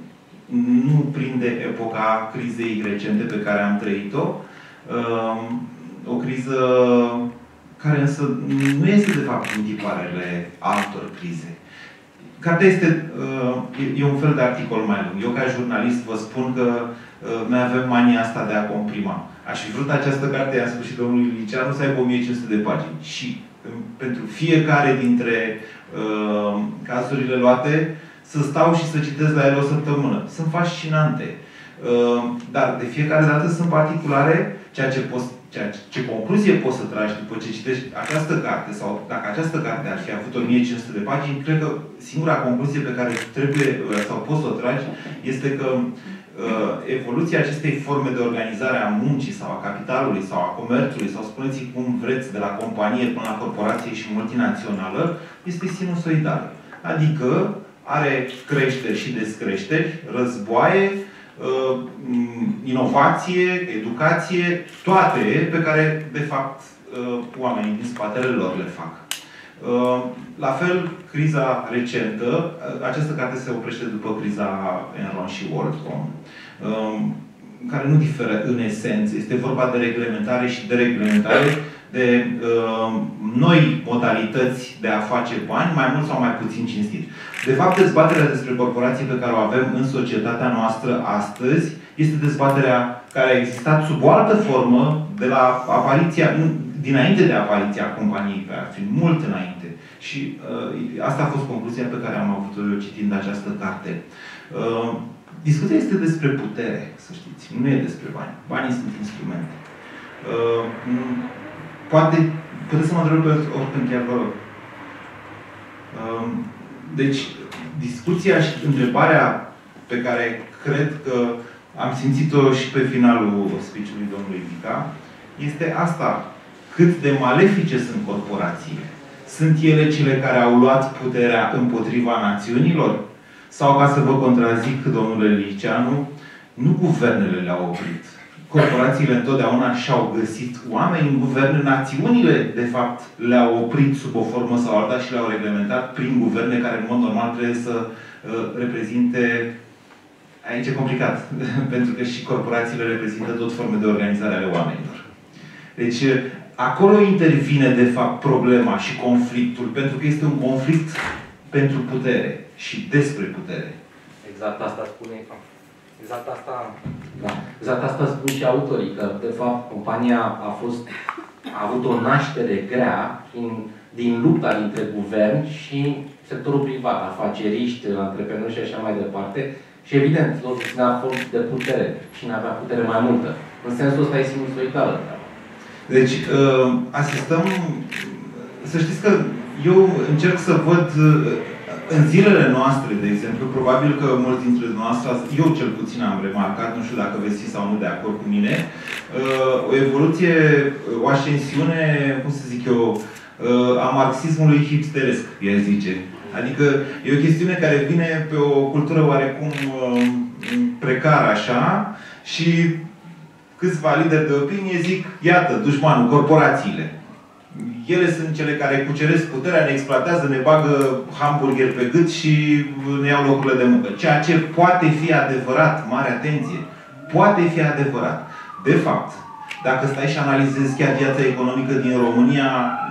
[SPEAKER 4] nu prinde epoca crizei recente pe care am trăit-o. Uh, o criză care însă nu este, de fapt, în tiparele altor crize. Cartea este, uh, e un fel de articol mai lung. Eu, ca jurnalist, vă spun că uh, noi avem mania asta de a comprima. Aș fi vrut această carte, i-am spus și domnului Liceanu, să aibă o mie cinci sute de pagini. Și pentru fiecare dintre uh, cazurile luate, să stau și să citesc la ele o săptămână. Sunt fascinante. Uh, dar de fiecare dată sunt particulare, ceea ce, poți, ceea ce, ce concluzie poți să tragi după ce citești această carte, sau dacă această carte ar fi avut o mie cinci sute de pagini, cred că singura concluzie pe care trebuie, sau poți să o tragi, este că Uh, evoluția acestei forme de organizare a muncii sau a capitalului sau a comerțului sau spuneți cum vreți, de la companie până la corporație și multinațională, este sinusoidală. Adică are creșteri și descreșteri, războaie, uh, inovație, educație, toate pe care, de fapt, uh, oamenii din spatele lor le fac. Uh, la fel, criza recentă, această carte se oprește după criza Enron și WorldCom, uh, care nu diferă în esență. Este vorba de reglementare și dereglementare, de uh, noi modalități de a face bani, mai mult sau mai puțin cinstit. De fapt, dezbaterea despre corporații pe care o avem în societatea noastră astăzi este dezbaterea care a existat sub o altă formă de la apariția, dinainte de apariția companiei pe acțiuni, mult înainte. Și uh, asta a fost concluzia pe care am avut-o eu citind această carte. Uh, discuția este despre putere, să știți. Nu e despre bani. Banii sunt instrumente. Uh, poate, puteți să mă întreb oricând, chiar vă rog. Uh, deci, discuția și întrebarea pe care cred că am simțit-o și pe finalul speech-ului domnului Vica, este asta. Cât de malefice sunt corporațiile? Sunt ele cele care au luat puterea împotriva națiunilor? Sau, ca să vă contrazic, domnule Liceanu, nu guvernele le-au oprit. Corporațiile întotdeauna și-au găsit oameni în guverne. Națiunile, de fapt, le-au oprit sub o formă sau alta și le-au reglementat prin guverne care, în mod normal, trebuie să uh, reprezinte... Aici e complicat, pentru că și corporațiile reprezintă tot forme de organizare ale oamenilor. Deci, acolo intervine, de fapt, problema și conflictul, pentru că este un conflict pentru putere și despre putere.
[SPEAKER 1] Exact asta spune. Exact asta, da. Exact asta spun și autorii, că, de fapt, compania a fost a avut o naștere grea din, din lupta dintre guvern și sectorul privat, afaceriști, antreprenori și așa mai departe. Și, evident, totul ținea form de putere. Cine avea putere mai multă. În sensul ăsta e sinusoidală.
[SPEAKER 4] Deci, uh, asistăm... Să știți că eu încerc să văd în zilele noastre, de exemplu, probabil că mulți dintre noastre, eu cel puțin am remarcat, nu știu dacă veți fi sau nu de acord cu mine, uh, o evoluție, o ascensiune, cum să zic eu, uh, a marxismului hipsteresc, i-aș zice. Adică e o chestiune care vine pe o cultură oarecum uh, precară așa și câțiva lideri de opinie zic, iată, dușmanul, corporațiile. Ele sunt cele care cuceresc puterea, ne exploatează, ne bagă hamburger pe gât și ne iau locurile de muncă. Ceea ce poate fi adevărat, mare atenție, poate fi adevărat. De fapt, dacă stai și analizezi chiar viața economică din România,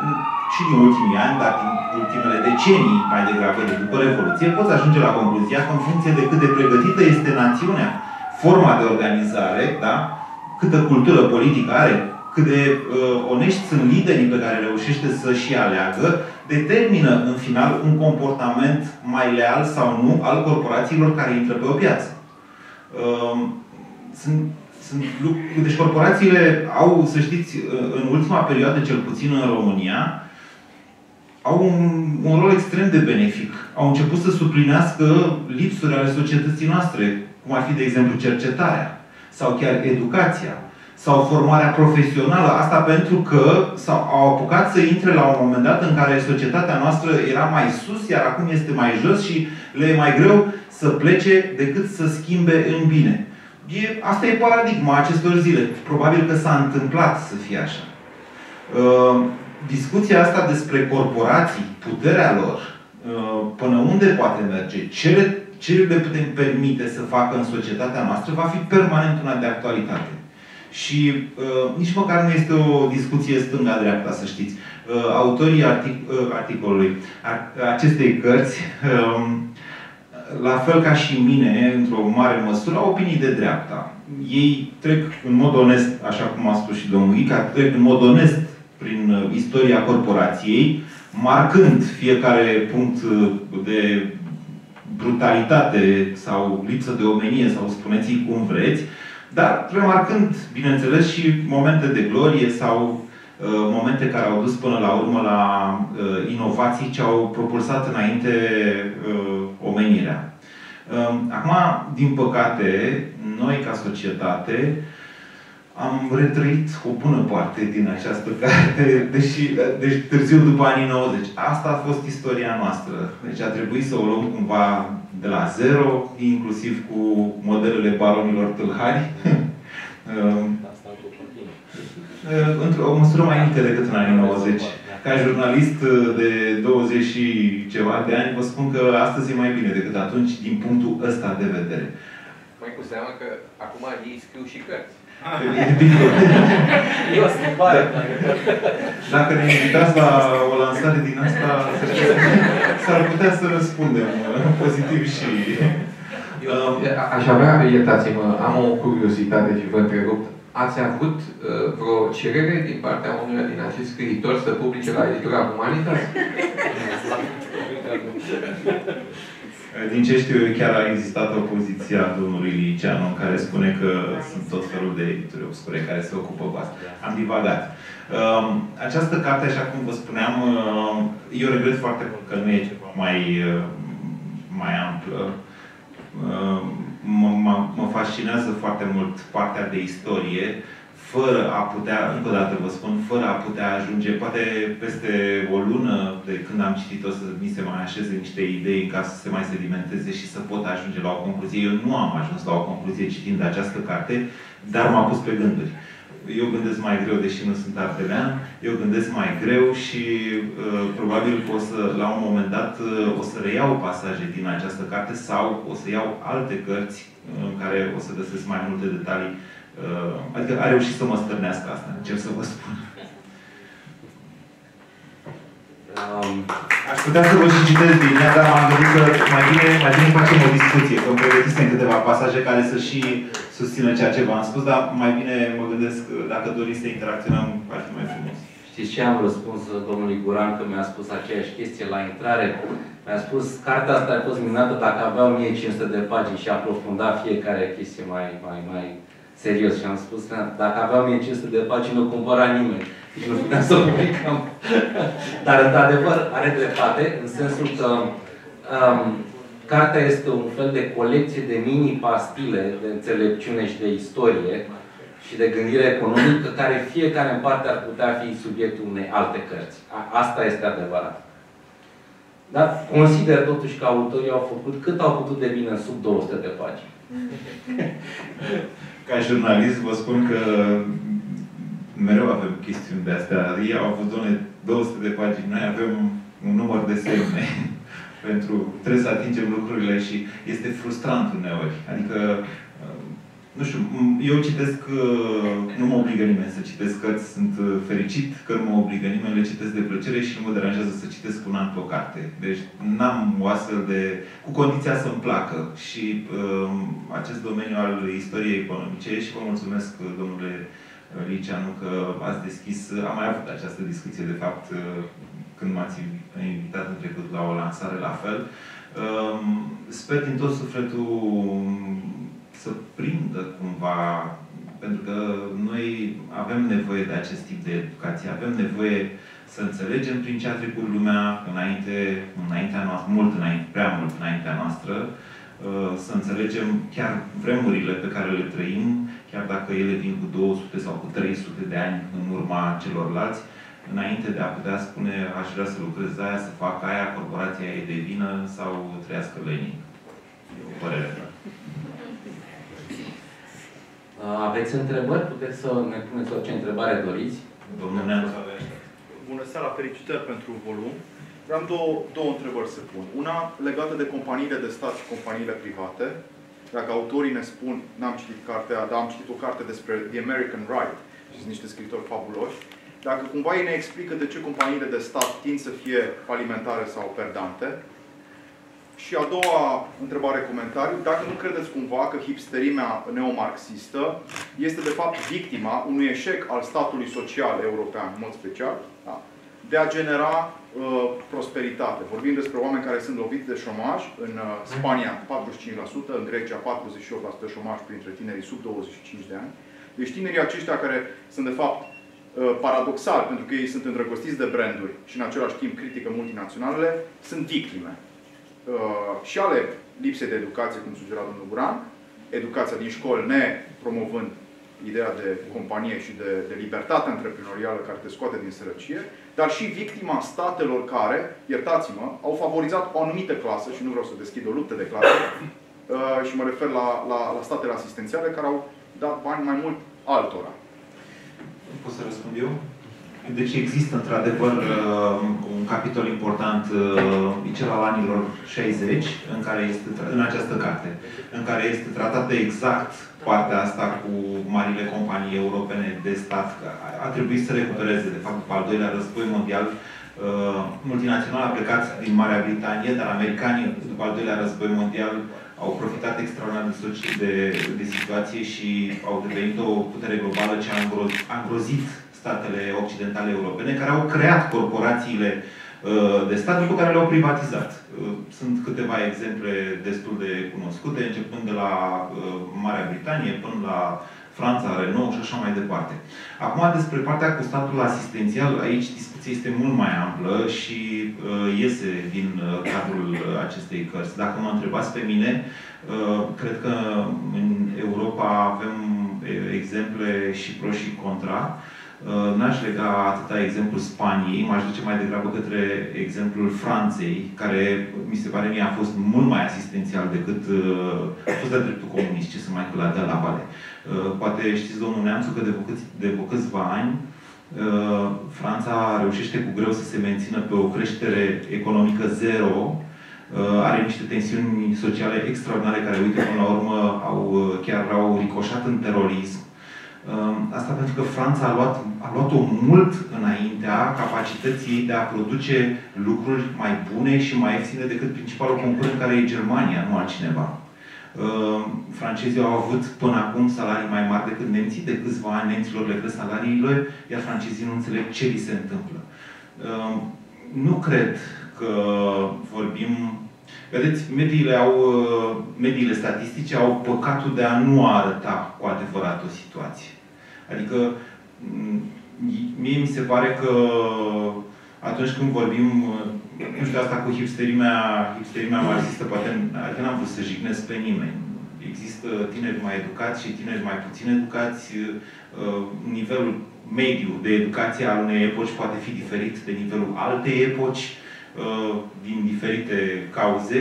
[SPEAKER 4] și din ultimii ani, dar din ultimele decenii, mai degrabă de după Revoluție, poți ajunge la concluzia că în funcție de cât de pregătită este națiunea, forma de organizare, da? Câtă cultură politică are, cât de uh, onești sunt liderii pe care reușește să-și aleagă, determină în final un comportament mai leal sau nu al corporațiilor care intră pe o piață. Uh, sunt, sunt, deci corporațiile au, să știți, în ultima perioadă, cel puțin în România, au un, un rol extrem de benefic. Au început să suplinească lipsuri ale societății noastre, cum ar fi, de exemplu, cercetarea, sau chiar educația, sau formarea profesională. Asta pentru că s-au, au apucat să intre la un moment dat în care societatea noastră era mai sus, iar acum este mai jos și le e mai greu să plece decât să schimbe în bine. E, asta e paradigma acestor zile. Probabil că s-a întâmplat să fie așa. Uh, discuția asta despre corporații, puterea lor, uh, până unde poate merge, ce, ce le putem permite să facă în societatea noastră, va fi permanent una de actualitate. Și uh, nici măcar nu este o discuție stânga-dreapta, să știți. Uh, autorii artic uh, articolului a, acestei cărți, uh, la fel ca și mine, într-o mare măsură, au opinii de dreapta. Ei trec în mod onest, așa cum a spus și domnul Ghica, trec în mod onest prin uh, istoria corporației, marcând fiecare punct uh, de brutalitate sau lipsă de omenie, sau spuneți-i cum vreți, dar remarcând, bineînțeles, și momente de glorie sau uh, momente care au dus până la urmă la uh, inovații ce au propulsat înainte uh, omenirea. Uh, acum, din păcate, noi ca societate am retrăit o bună parte din această carte, deși, deci târziu după anii nouăzeci. Asta a fost istoria noastră. Deci a trebuit să o luăm cumva de la zero, inclusiv cu modelele baronilor tâlhari. Într-o măsură mai mică decât în anii nouăzeci. Ca jurnalist de douăzeci și ceva de ani, vă spun că astăzi e mai bine decât atunci, din punctul ăsta de vedere.
[SPEAKER 2] Mai cu seama că acum ei scriu și cărți.
[SPEAKER 1] E o schimbare.
[SPEAKER 4] Dacă ne invitați la o lansare din asta, s-ar putea să răspundem pozitiv și...
[SPEAKER 3] Eu, aș avea, iertați-mă, am o curiozitate și vă întrerup. Ați avut uh, vreo cerere din partea unuia din acești scriitori să publice la editura Humanitas?
[SPEAKER 4] Din ce știu eu, chiar a existat o poziție a domnului Liceanu în care spune că sunt tot felul de edituri obscure care se ocupă cu asta. Am divagat. Um, această carte, așa cum vă spuneam, uh, eu regret foarte mult că nu e mai, uh, mai amplă. Uh, mă fascinează foarte mult partea de istorie, fără a putea, încă o dată vă spun, fără a putea ajunge, poate peste o lună de când am citit-o, să mi se mai așeze niște idei ca să se mai sedimenteze și să pot ajunge la o concluzie. Eu nu am ajuns la o concluzie citind această carte, dar m-a pus pe gânduri. Eu gândesc mai greu, deși nu sunt ardelean, eu gândesc mai greu și uh, probabil că o să, la un moment dat, uh, o să reiau pasaje din această carte sau o să iau alte cărți în care o să găsesc mai multe detalii. Uh, adică a reușit să mă stârnească asta, încerc să vă spun.
[SPEAKER 1] Um,
[SPEAKER 4] Aș putea să vă și citesc din ea, dar m-am gândit că mai bine, mai bine facem o discuție, că îmi pregătisem câteva pasaje care să și susțină ceea ce v-am spus, dar mai bine mă gândesc că dacă doriți să interacționăm, ar fi mai frumos.
[SPEAKER 1] Știți ce am răspuns domnului Guran, că mi-a spus aceeași chestie la intrare? Mi-a spus, cartea asta a fost minunată dacă avea o mie cinci sute de pagini și aprofunda fiecare chestie mai, mai, mai serios. Și am spus că dacă avea o mie cinci sute de pagini, nu cumpăra nimeni. Deci nu puteam să o publicăm. Dar, într-adevăr, are dreptate, în sensul că um, cartea este un fel de colecție de mini-pastile de înțelepciune și de istorie și de gândire economică, care fiecare în parte ar putea fi subiectul unei alte cărți. Asta este adevărat. Dar consider totuși că autorii au făcut cât au putut de bine în sub două sute de pagini.
[SPEAKER 4] Ca jurnalist vă spun că mereu avem chestiuni de astea. Ei au avut, doamne, două sute de pagini. Noi avem un număr de semne. Pentru, trebuie să atingem lucrurile și este frustrant uneori. Adică nu știu, eu citesc, nu mă obligă nimeni să citesc cărți, sunt fericit că nu mă obligă nimeni, le citesc de plăcere și nu mă deranjează să citesc un an pe o carte. Deci n-am o astfel de... cu condiția să-mi placă. Și uh, acest domeniu al istoriei economice, și vă mulțumesc, domnule Liceanu, că ați deschis, am mai avut această discuție, de fapt, când m-ați invitat în trecut la o lansare la fel. Uh, sper din tot sufletul să prindă cumva, pentru că noi avem nevoie de acest tip de educație, avem nevoie să înțelegem prin ce a trecut lumea înainte, înaintea noastră, mult înainte, prea mult înaintea noastră, să înțelegem chiar vremurile pe care le trăim, chiar dacă ele vin cu două sute sau cu trei sute de ani în urma celorlalți, înainte de a putea spune, aș vrea să lucrez aia, să fac aia, corporația e de vină sau trăiască Lenin. E o părere mea.
[SPEAKER 1] Aveți întrebări? Puteți să ne puneți orice întrebare doriți.
[SPEAKER 4] Domnul Neamț.
[SPEAKER 5] Bună seara, felicitări pentru volum. Vreau două, două întrebări să pun. Una legată de companiile de stat și companiile private. Dacă autorii ne spun, n-am citit cartea, dar am citit o carte despre The American Right, și sunt niște scriitori fabuloși, dacă cumva ei ne explică de ce companiile de stat tind să fie falimentare sau perdante. Și a doua întrebare, comentariu, dacă nu credeți cumva că hipsterimea neomarxistă este de fapt victima unui eșec al statului social european, în mod special, da, de a genera uh, prosperitate. Vorbim despre oameni care sunt loviți de șomaj, în uh, Spania patruzeci și cinci la sută, în Grecia patruzeci și opt la sută șomaj printre tinerii sub douăzeci și cinci de ani. Deci tinerii aceștia care sunt de fapt uh, paradoxali, pentru că ei sunt îndrăgostiți de branduri și în același timp critică multinaționalele, sunt victime. Uh, și ale lipsei de educație, cum sugera domnul Guran, educația din școli ne promovând ideea de companie și de, de libertate antreprenorială care te scoate din sărăcie, dar și victima statelor care, iertați-mă, au favorizat o anumită clasă, și nu vreau să deschid o luptă de clase, uh, și mă refer la, la, la statele asistențiale care au dat bani mai mult altora.
[SPEAKER 4] Pot să răspund eu? Deci există, într-adevăr, un capitol important, cel al anilor șaizeci, în care este, în această carte, în care este tratată exact partea asta cu marile companii europene de stat. A trebuit să recupereze, de fapt, după al doilea război mondial, multinațional a plecat din Marea Britanie, dar americanii, după al doilea război mondial, au profitat extraordinar de, de situație și au devenit o putere globală ce a îngrozit statele occidentale europene, care au creat corporațiile de stat, după care le-au privatizat. Sunt câteva exemple destul de cunoscute, începând de la Marea Britanie până la Franța, Renault și așa mai departe. Acum, despre partea cu statul asistențial, aici discuția este mult mai amplă și iese din cadrul acestei cărți. Dacă mă întrebați pe mine, cred că în Europa avem exemple și pro și contra. N-aș lega atâta exemplul Spaniei, m-aș duce mai degrabă către exemplul Franței, care mi se pare mie a fost mult mai asistențial decât a fost de dreptul comunist, ce să mai că la de la vale. Poate știți, domnul Neamțu, că de, de câțiva ani Franța reușește cu greu să se mențină pe o creștere economică zero, are niște tensiuni sociale extraordinare care, uite, până la urmă, au, chiar au ricoșat în terorism. Asta pentru că Franța a luat, a luat-o mult înaintea capacității ei de a produce lucruri mai bune și mai ieftine decât principalul concurent, care e Germania, nu altcineva. Francezii au avut până acum salarii mai mari decât nemții, de câțiva ani nemților le cresc salariile, iar francezii nu înțeleg ce li se întâmplă. Nu cred că vorbim... Vedeți, mediile, au, mediile statistice au păcatul de a nu arăta cu adevărat o situație. Adică, mie mi se pare că atunci când vorbim, nu știu, asta cu hipsterimea, hipsterimea marxistă, poate adică n-am vrut să jignesc pe nimeni. Există tineri mai educați și tineri mai puțin educați. Nivelul mediu de educație al unei epoci poate fi diferit de nivelul altei epoci, din diferite cauze.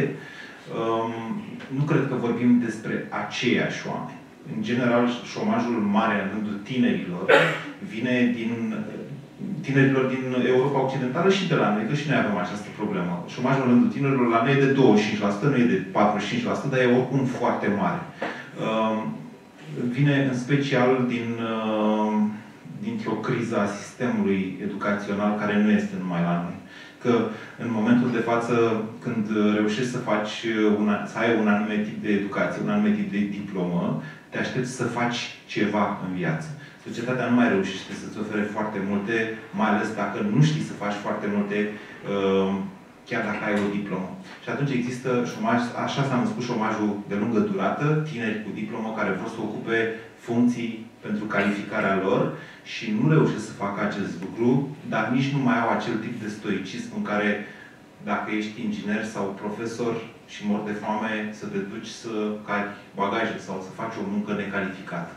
[SPEAKER 4] Nu cred că vorbim despre aceiași oameni. În general, șomajul mare în rândul tinerilor vine din tinerilor din Europa Occidentală și de la noi, că și noi avem această problemă. Șomajul în rândul tinerilor la noi e de douăzeci și cinci la sută, nu e de patruzeci și cinci la sută, dar e oricum foarte mare. vine în special din, dintr-o criză a sistemului educațional care nu este numai la noi. Că în momentul de față, când reușești să faci una, să ai un anume tip de educație, un anume tip de diplomă, te aștepți să faci ceva în viață. Societatea nu mai reușește să-ți ofere foarte multe, mai ales dacă nu știi să faci foarte multe, chiar dacă ai o diplomă. Și atunci există șomaj, așa s-a născut șomajul de lungă durată, tineri cu diplomă care vor să ocupe funcții pentru calificarea lor și nu reușesc să facă acest lucru, dar nici nu mai au acel tip de stoicism în care, dacă ești inginer sau profesor și mor de foame, să te duci să cari bagaje sau să faci o muncă necalificată.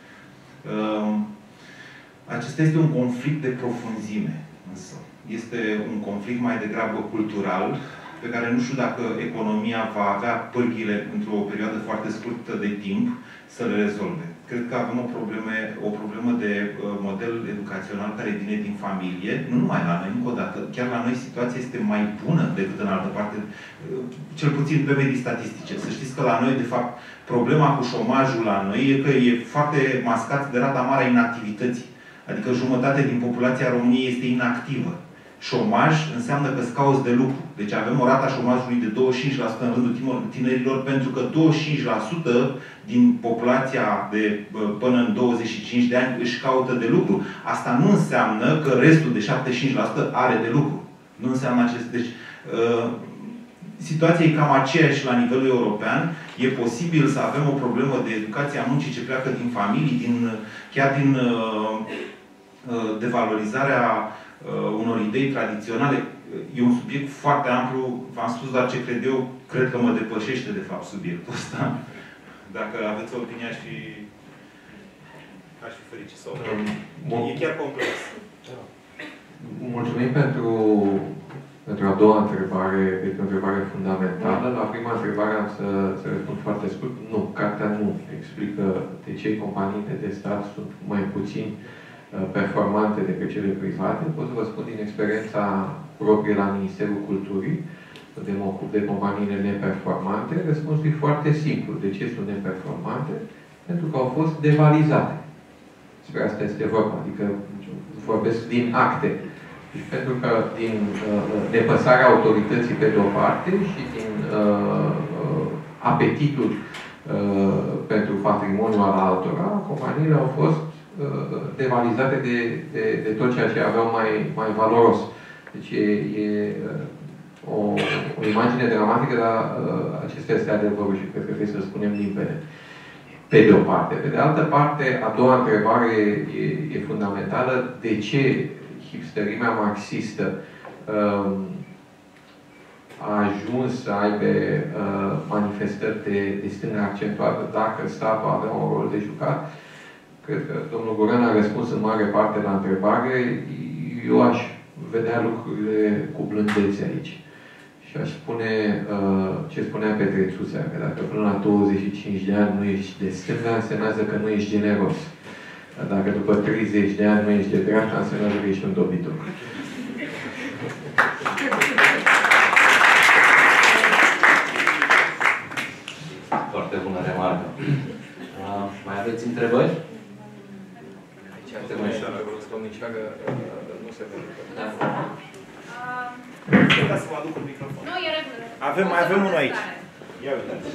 [SPEAKER 4] Acesta este un conflict de profunzime, însă. Este un conflict mai degrabă cultural, pe care nu știu dacă economia va avea pârghile într-o perioadă foarte scurtă de timp să le rezolve. Cred că avem o problemă, o problemă de uh, model educațional care vine din familie, nu numai la noi, încă o dată. Chiar la noi situația este mai bună decât în altă parte, uh, cel puțin pe medii statistice. Să știți că la noi, de fapt, problema cu șomajul la noi e că e foarte mascat de rata mare a inactivității. Adică jumătate din populația României este inactivă. Șomaj înseamnă că scauzi de lucru. Deci avem o rată a șomajului de douăzeci și cinci la sută în rândul tinerilor, pentru că douăzeci și cinci la sută din populația de până în douăzeci și cinci de ani își caută de lucru. Asta nu înseamnă că restul de șaptezeci și cinci la sută are de lucru. Nu înseamnă acest... Deci, uh, situația e cam aceeași la nivelul european. E posibil să avem o problemă de educație a muncii ce pleacă din familii, din, chiar din uh, uh, devalorizarea unor idei tradiționale. E un subiect foarte amplu. V-am spus doar ce cred eu. Cred că mă depășește, de fapt, subiectul ăsta. Dacă aveți o opinie, aș fi, aș fi fericit să o um, E chiar complex.
[SPEAKER 3] Mulțumim pentru, pentru a doua întrebare. Este o întrebare fundamentală. La prima întrebare am să, să răspund foarte scurt. Nu, cartea nu explică de ce companiile de stat sunt mai puțin performante decât cele private. Pot să vă spun din experiența proprie la Ministerul Culturii, unde mă ocup de companiile neperformante. Răspunsul e foarte simplu. De ce sunt neperformante? Pentru că au fost devalizate. Despre asta este vorba. Adică vorbesc din acte. Deci pentru că din uh, nepăsarea autorității pe de-o parte și din uh, uh, apetitul uh, pentru patrimoniul al altora, companiile au fost devalizate de, de, de tot ceea ce aveau mai, mai valoros. Deci e, e o, o imagine dramatică, dar uh, acesta este adevărul și cred că trebuie să spunem limpede. Pe de o parte. Pe de altă parte, a doua întrebare e, e fundamentală. De ce hipsterimea marxistă uh, a ajuns să aibă uh, manifestări de, de stânga accentuată dacă statul avea un rol de jucat? Cred că domnul Goran a răspuns în mare parte la întrebare. Eu aș vedea lucrurile cu blândețe aici. Și aș spune uh, ce spunea Petrețuțea, că dacă până la douăzeci și cinci de ani nu ești de stânga, însemnează că nu ești generos. Dar dacă după treizeci de ani nu ești de dreapta, însemnează că ești un dobitoc.
[SPEAKER 1] Foarte bună remarcă. Uh, mai aveți întrebări?
[SPEAKER 2] Nu se vede.
[SPEAKER 6] Da, să mă aduc un microfon.
[SPEAKER 7] Nu, e regulă.
[SPEAKER 6] Avem, mai avem unul aici. Ia uitați.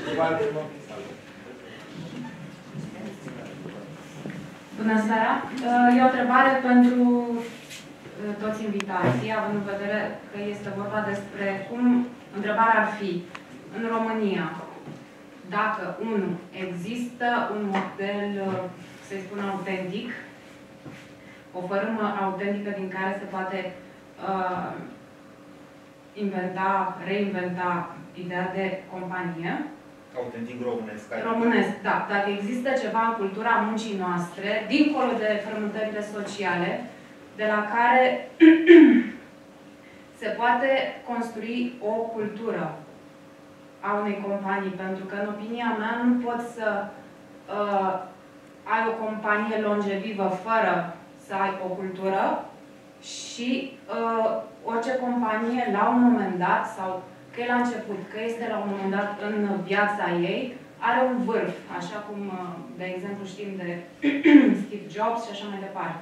[SPEAKER 7] Bună seara. E o întrebare pentru toți invitații, având în vedere că este vorba despre cum întrebarea ar fi în România. Dacă, unu, există un model, să-i spun, autentic, o fărâmă autentică din care se poate uh, inventa, reinventa ideea de companie.
[SPEAKER 6] Autentic românesc.
[SPEAKER 7] Românesc, da. Dacă există ceva în cultura muncii noastre, dincolo de frământările sociale, de la care se poate construi o cultură a unei companii. Pentru că, în opinia mea, nu poți să uh, ai o companie longevivă fără să ai o cultură și uh, orice companie, la un moment dat, sau că e la început, că este la un moment dat în viața ei, are un vârf, așa cum, de exemplu, știm de Steve Jobs și așa mai departe.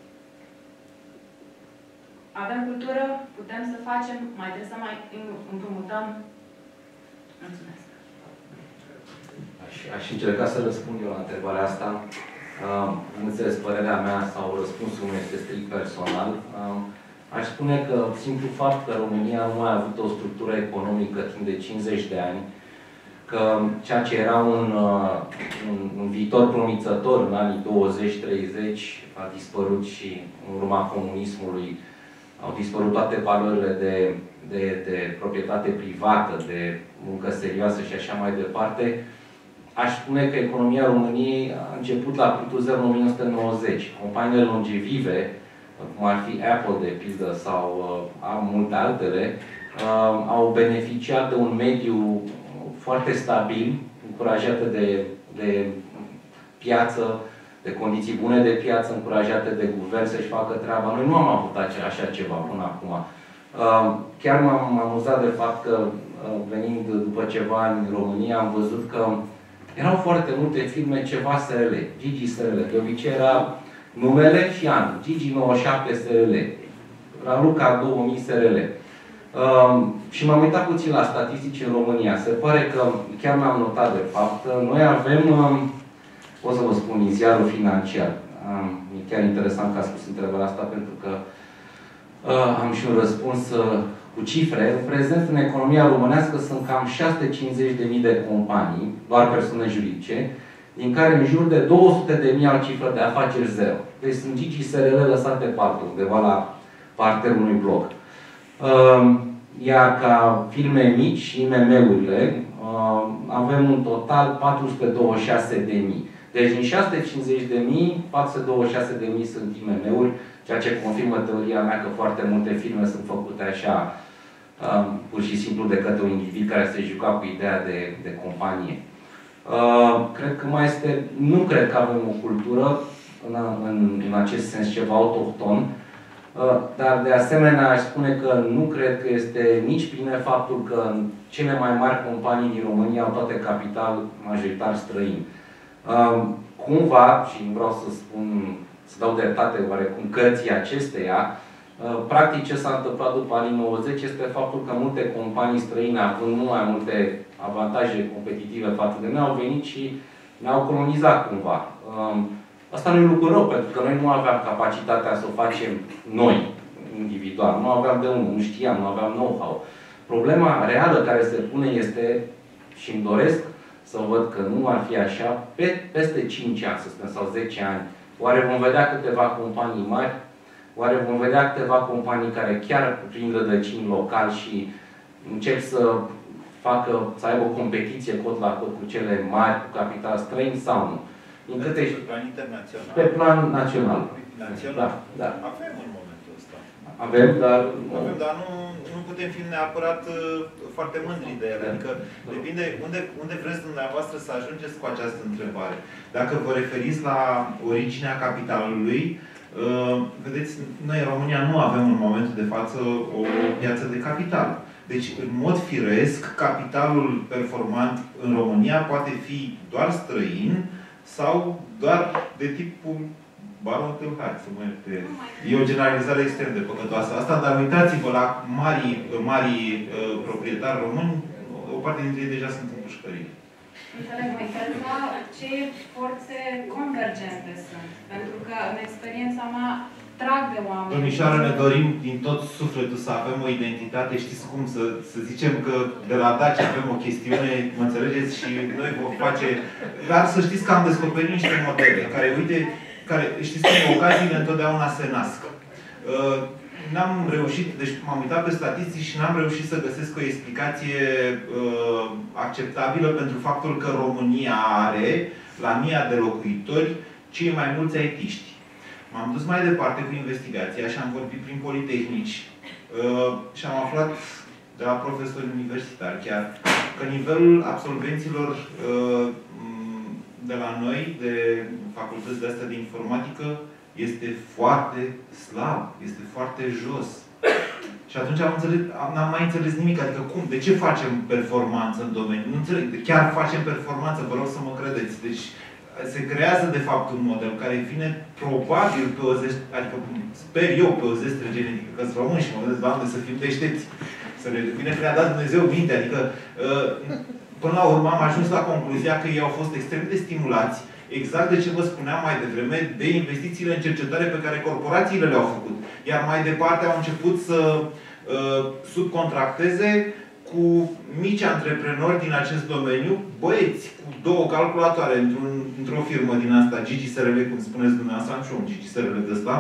[SPEAKER 7] Avem cultură, putem să facem, mai trebuie să mai împrumutăm. Mulțumesc.
[SPEAKER 1] Aș, aș încerca să răspund eu la întrebarea asta. Uh, înțeles, părerea mea sau răspunsul meu este strict personal. Uh, aș spune că simplu fapt că România nu a avut o structură economică timp de cincizeci de ani, că ceea ce era un, uh, un, un viitor promițător în anii douăzeci treizeci a dispărut și în urma comunismului au dispărut toate valorile de, de, de proprietate privată, de muncă serioasă și așa mai departe. Aș spune că economia României a început la punctul zero în o mie nouă sute nouăzeci. Companiile longevive, cum ar fi Apple, de pildă, sau uh, multe altele, uh, au beneficiat de un mediu foarte stabil, încurajate de, de piață, de condiții bune de piață, încurajate de guvern să-și facă treaba. Noi nu am avut așa ceva până acum. Uh, chiar m-am amuzat de fapt că, uh, venind după ceva ani în România, am văzut că erau foarte multe filme ceva S R L, Gigi S R L. De obicei era numele și anul. Gigi nouăzeci și șapte S R L, Raluca două mii S R L. Uh, și m-am uitat puțin la statistici în România. Se pare că, chiar mi-am notat de fapt, noi avem, uh, o să vă spun, ziarul financiar. Uh, e chiar interesant că a spus întrebarea asta, pentru că uh, am și un răspuns uh, cu cifre. În prezent, în economia românească sunt cam șase sute cincizeci de mii de companii, doar persoane juridice, din care în jur de două sute de mii au cifră de afaceri zero. Deci sunt Gigi S R L lăsate parte, undeva la parterul unui bloc. Iar ca firme mici și I M M-urile, avem un total patru sute douăzeci și șase de mii. Deci din șase sute cincizeci de mii, patru sute douăzeci și șase de mii sunt I M M-uri, ceea ce confirmă teoria mea că foarte multe firme sunt făcute așa, pur și simplu de către un individ care se juca cu ideea de, de companie. Cred că mai este, nu cred că avem o cultură în, în, în acest sens ceva autohton, dar de asemenea aș spune că nu cred că este nici bine faptul că cele mai mari companii din România au toate capital majoritar străin. Cumva, și vreau să spun, să dau dreptate oarecum cărții acesteia, practic ce s-a întâmplat după anii nouăzeci este faptul că multe companii străine, având mult mai multe avantaje competitive față de noi, au venit și ne-au colonizat cumva. Asta nu e lucru rău, pentru că noi nu aveam capacitatea să o facem noi, individual. Nu aveam de unul, nu știam, nu aveam know-how. Problema reală care se pune este, și îmi doresc să văd că nu ar fi așa, pe, peste cinci ani, să spunem, sau zece ani, oare vom vedea câteva companii mari, oare vom vedea câteva companii care chiar prin rădăcini local și încep să facă, să aibă o competiție cot la cot cu cele mari, cu capital străin sau nu?
[SPEAKER 6] Din câte ești? Pe plan internațional?
[SPEAKER 1] Pe plan național.
[SPEAKER 6] Național?
[SPEAKER 1] Da, da.
[SPEAKER 6] Avem în momentul ăsta.
[SPEAKER 1] Avem, dar...
[SPEAKER 6] Avem, dar nu, nu putem fi neapărat uh, foarte mândri de ele. Adică depinde unde, unde vreți dumneavoastră să ajungeți cu această întrebare. Dacă vă referiți la originea capitalului, uh, vedeți, noi în România nu avem în momentul de față o, o piață de capital. Deci, în mod firesc, capitalul performant în România poate fi doar străin sau doar de tipul baron tâlhari, să mă ierte. E o generalizare extrem de păcătoasă asta, dar uitați-vă la marii, marii uh, proprietari români, o parte dintre ei deja sunt în pușcărie.
[SPEAKER 7] Înțeleg, mă interesa ce forțe convergente sunt. Pentru că, în experiența mea, trag de oameni.
[SPEAKER 4] Domnișoară, ne dorim din tot sufletul să avem o identitate. Știți cum? Să, să zicem că de la Dacia avem o chestiune, mă înțelegeți? Și noi vom face... Dar să știți că am descoperit niște modele care, uite, care, știți că ocaziile întotdeauna se nasc. Uh, N-am reușit, deci m-am uitat pe statistici și n-am reușit să găsesc o explicație uh, acceptabilă pentru faptul că România are, la mii de locuitori, cei mai mulți I T-ști. M-am dus mai departe cu investigația și am vorbit prin politehnici uh, și am aflat de la profesori universitari chiar că nivelul absolvenților uh, de la noi, de facultăți de astea de informatică, este foarte slab, este foarte jos. Și
[SPEAKER 6] Și atunci am înțeles, n-am mai înțeles nimic. Adică cum? De ce facem performanță în domeniu? Nu înțeleg. Chiar facem performanță, vă rog să mă credeți. Deci se creează de fapt un model care vine probabil pe o zestre, adică sper eu pe o zestre genetică, că sunt român și mă gândesc, Doamne, să fim deștepți. Să le vine că ne-a dat Dumnezeu minte. Adică până la urmă am ajuns la concluzia că ei au fost extrem de stimulați, exact de ce vă spuneam mai devreme, de investițiile în cercetare pe care corporațiile le-au făcut. Iar mai departe au început să uh, subcontracteze cu mici antreprenori din acest domeniu, băieți cu două calculatoare într-un, într-o firmă din asta, Gigi S R L, cum spuneți dumneavoastră, am și un Gigi S R L de ăsta.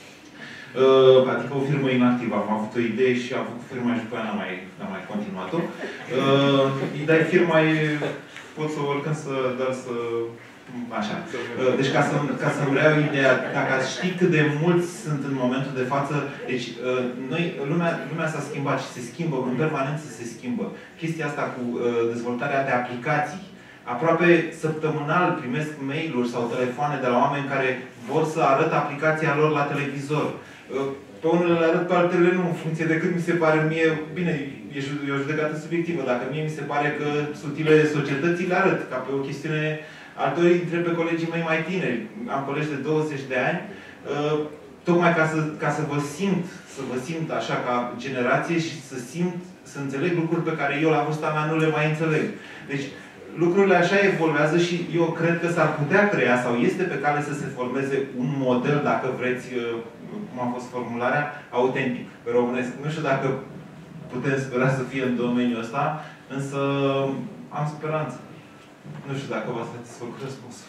[SPEAKER 6] Uh, adică o firmă inactivă. Am avut o idee și am făcut firma și după aia n-am mai, n-am mai continuat-o. Uh, dar firma e... pot să oricând să... dar să... Așa. Deci ca să-mi ca să reiau ideea, dacă ați ști cât de mulți sunt în momentul de față, deci noi, lumea, lumea s-a schimbat și se schimbă, în permanență se schimbă. Chestia asta cu dezvoltarea de aplicații. Aproape săptămânal primesc mail-uri sau telefoane de la oameni care vor să arăt aplicația lor la televizor. Pe unele le arăt, pe altele nu, în funcție de cât mi se pare mie, bine, e o judecată subiectivă, dacă mie mi se pare că sutilele societății le arăt, ca pe o chestiune. Altori întreb pe colegii mei mai tineri, am colegi de douăzeci de ani, uh, tocmai ca să, ca să vă simt, să vă simt așa ca generație și să simt, să înțeleg lucruri pe care eu la vârsta mea nu le mai înțeleg. Deci lucrurile așa evoluează și eu cred că s-ar putea crea sau este pe cale să se formeze un model, dacă vreți, uh, cum a fost formularea, autentic, pe românesc. Nu știu dacă putem spera să fie în domeniul ăsta, însă am speranță. Nu știu dacă v-a satisfăcut răspunsul.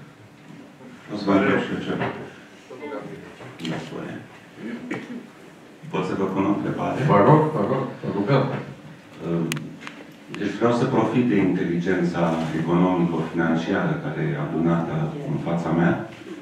[SPEAKER 8] O să vă întreb și eu ceva. Nu spune. Pot să vă pun o întrebare?
[SPEAKER 3] Vă rog, vă rog, vă rugăm.
[SPEAKER 8] Deci vreau să profit de inteligența economico-financiară care e adunată în fața mea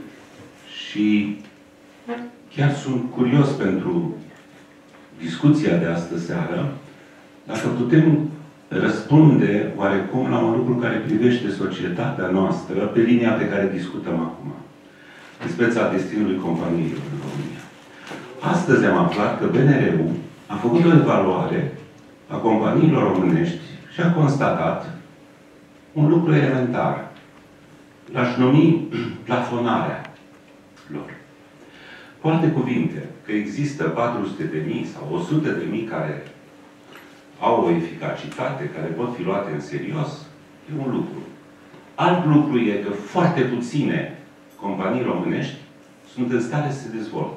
[SPEAKER 8] și chiar sunt curios pentru discuția de astă seară, dacă putem răspunde oarecum la un lucru care privește societatea noastră pe linia pe care discutăm acum. În speța destinului companiilor în România. Astăzi am aflat că B N R U a făcut o evaluare a companiilor românești și a constatat un lucru elementar. L-aș numi plafonarea lor. Cu alte cuvinte, că există patru sute de mii sau o sută de mii care au o eficacitate, care pot fi luate în serios, e un lucru. Alt lucru e că foarte puține companii românești sunt în stare să se dezvolte.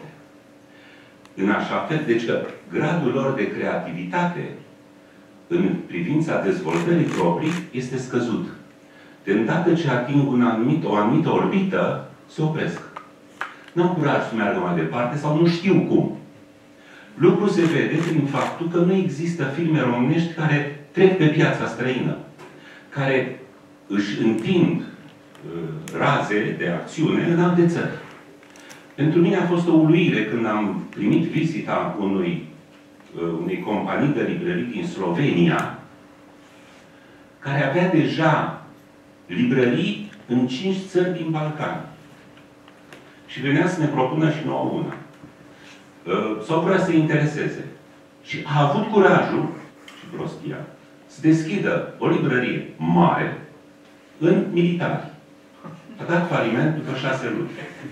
[SPEAKER 8] În așa fel, deci că gradul lor de creativitate în privința dezvoltării proprii este scăzut. De îndată ce ating un anumit, o anumită orbită, se opresc. N-au curaj să meargă mai departe sau nu știu cum. Lucrul se vede prin faptul că nu există firme românești care trec pe piața străină, care își întind uh, raze de acțiune în alte țări. Pentru mine a fost o uluire când am primit vizita unui, uh, unei companii de librării din Slovenia, care avea deja librării în cinci țări din Balcani. Și venea să ne propună și nouă una. Uh, sau vrea să-i intereseze. Și a avut curajul și prostia să deschidă o librărie mare în militari. A dat faliment după șase luni.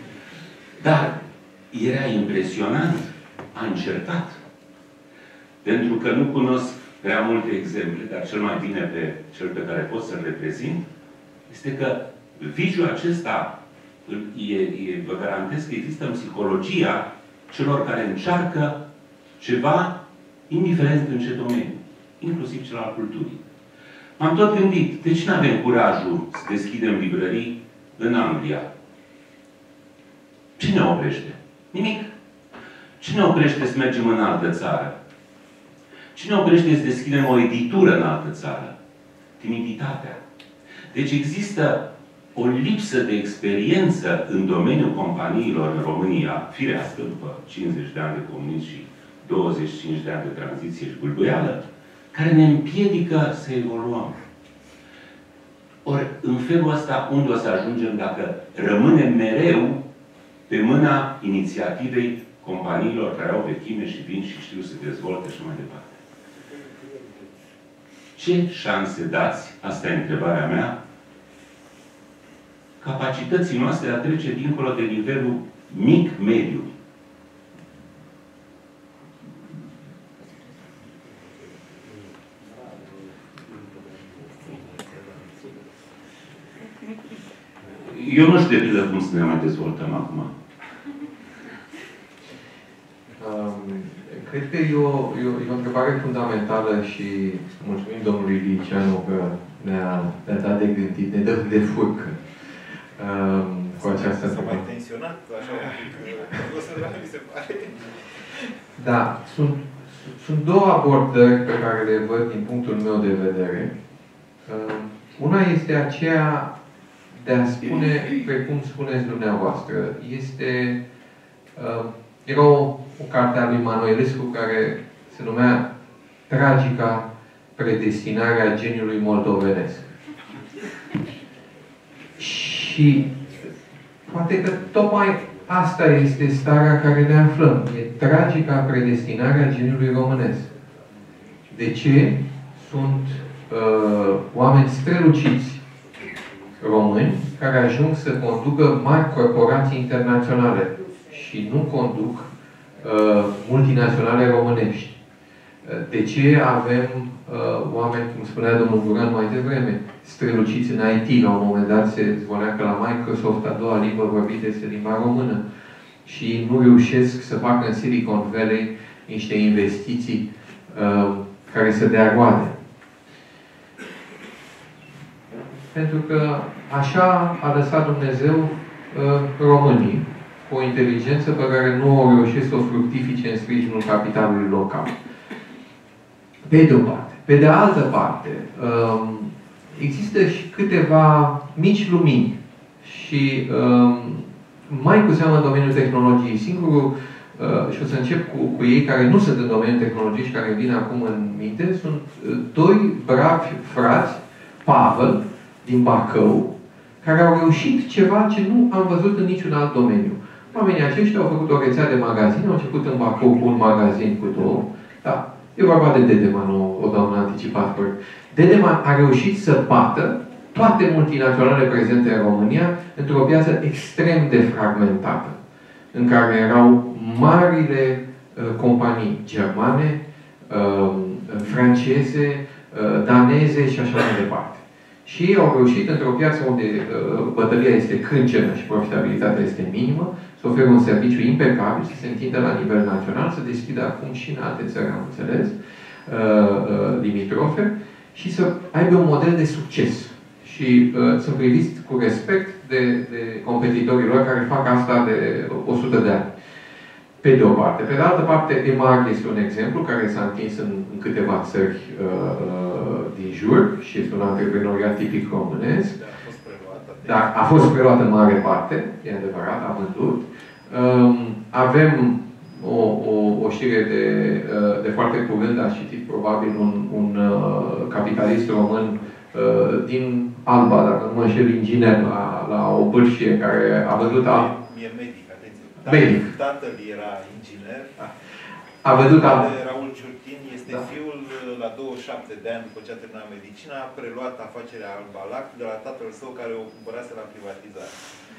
[SPEAKER 8] Dar era impresionant. A încercat. Pentru că nu cunosc prea multe exemple, dar cel mai bine pe cel pe care pot să-l reprezint, este că viciul acesta, e, e, vă garantez că există în psihologia celor care încearcă ceva, indiferent în ce domeniu, inclusiv cel al culturii. M-am tot gândit, de ce nu avem curajul să deschidem librării în Anglia? Cine oprește? Nimic. Cine oprește să mergem în altă țară? Cine oprește să deschidem o editură în altă țară? Timiditatea. Deci există o lipsă de experiență în domeniul companiilor în România, firească, după cincizeci de ani de comunism și douăzeci și cinci de ani de tranziție și bâlbâială, care ne împiedică să evoluăm. Ori, în felul ăsta, unde o să ajungem dacă rămânem mereu pe mâna inițiativei companiilor care au vechime și vin și știu să dezvolte și mai departe. Ce șanse dați, asta e întrebarea mea, capacității noastre de a trece dincolo de nivelul mic-mediu? Eu nu știu de pildă cum să ne mai dezvoltăm acum.
[SPEAKER 3] Um, cred că e o, e, o, e o întrebare fundamentală și mulțumim domnului Liceanu că ne-a, ne-a dat de gândit, ne dă de furcă um, cu această întrebare.
[SPEAKER 6] S-a mai tensionat, așa, o să mi se pare.
[SPEAKER 3] Da, sunt, sunt două abordări pe care le văd din punctul meu de vedere. Um, una este aceea de a spune, precum spuneți dumneavoastră, este... Uh, era o, o carte a lui Manoilescu care se numea Tragica predestinare a geniului moldovenesc. Și poate că tocmai asta este starea care ne aflăm. E tragica predestinare a geniului românesc. De ce? Sunt uh, oameni străluciți români care ajung să conducă mari corporații internaționale și nu conduc uh, multinaționale românești. De ce avem uh, oameni, cum spunea domnul Duran mai devreme, străluciți în I T? La un moment dat se spunea că la Microsoft a doua limbă vorbită este limba română și nu reușesc să facă în Silicon Valley niște investiții uh, care să dea roade. Pentru că așa a lăsat Dumnezeu uh, românii cu o inteligență pe care nu o reușesc să o fructifice în sprijinul capitalului local. Pe de o parte. Pe de altă parte, um, există și câteva mici lumini și um, mai cu seamă în domeniul tehnologiei. Singurul, uh, și o să încep cu, cu ei care nu sunt în domeniul tehnologiei și care îmi vin acum în minte, sunt uh, doi bravi frați, Pavel, din Bacău, care au reușit ceva ce nu am văzut în niciun alt domeniu. Oamenii aceștia au făcut o rețea de magazine, au început în Bacău cu un magazin cu două. Da, e vorba de Dedeman, o, o doamnă anticipat. Dedeman a reușit să bată toate multinaționale prezente în România într-o piață extrem de fragmentată, în care erau marile uh, companii germane, uh, franceze, uh, daneze și așa mai departe. Și ei au reușit, într-o piață unde uh, bătălia este crâncenă și profitabilitatea este minimă, să ofere un serviciu impecabil, să se întindă la nivel național, să deschidă acum și în alte țări, am înțeles, uh, uh, limitrofe, și să aibă un model de succes. Și uh, sunt priviți cu respect de, de competitorii lor care fac asta de o sută de ani. Pe de o parte. Pe de altă parte, Emark este un exemplu care s-a întins în, în câteva țări uh, uh, din jur și este un antreprenoriat tipic românesc. Dar a fost preluat în mare parte, e adevărat, a vândut. Um, avem o, o, o știre de, uh, de foarte curând, ați citit probabil un, un uh, capitalist român uh, din Alba, dacă nu mă înșel, inginer la, la o bârșie care a văzut a...
[SPEAKER 6] E medic, atenție.
[SPEAKER 3] Medic.
[SPEAKER 6] Tatăl era inginer.
[SPEAKER 3] A văzut a...
[SPEAKER 6] Raul Ciurtin este da. Fiul la douăzeci și șapte de ani după ce a terminat medicina, a preluat afacerea Albalact de la tatăl său care o cumpărase la privatizare.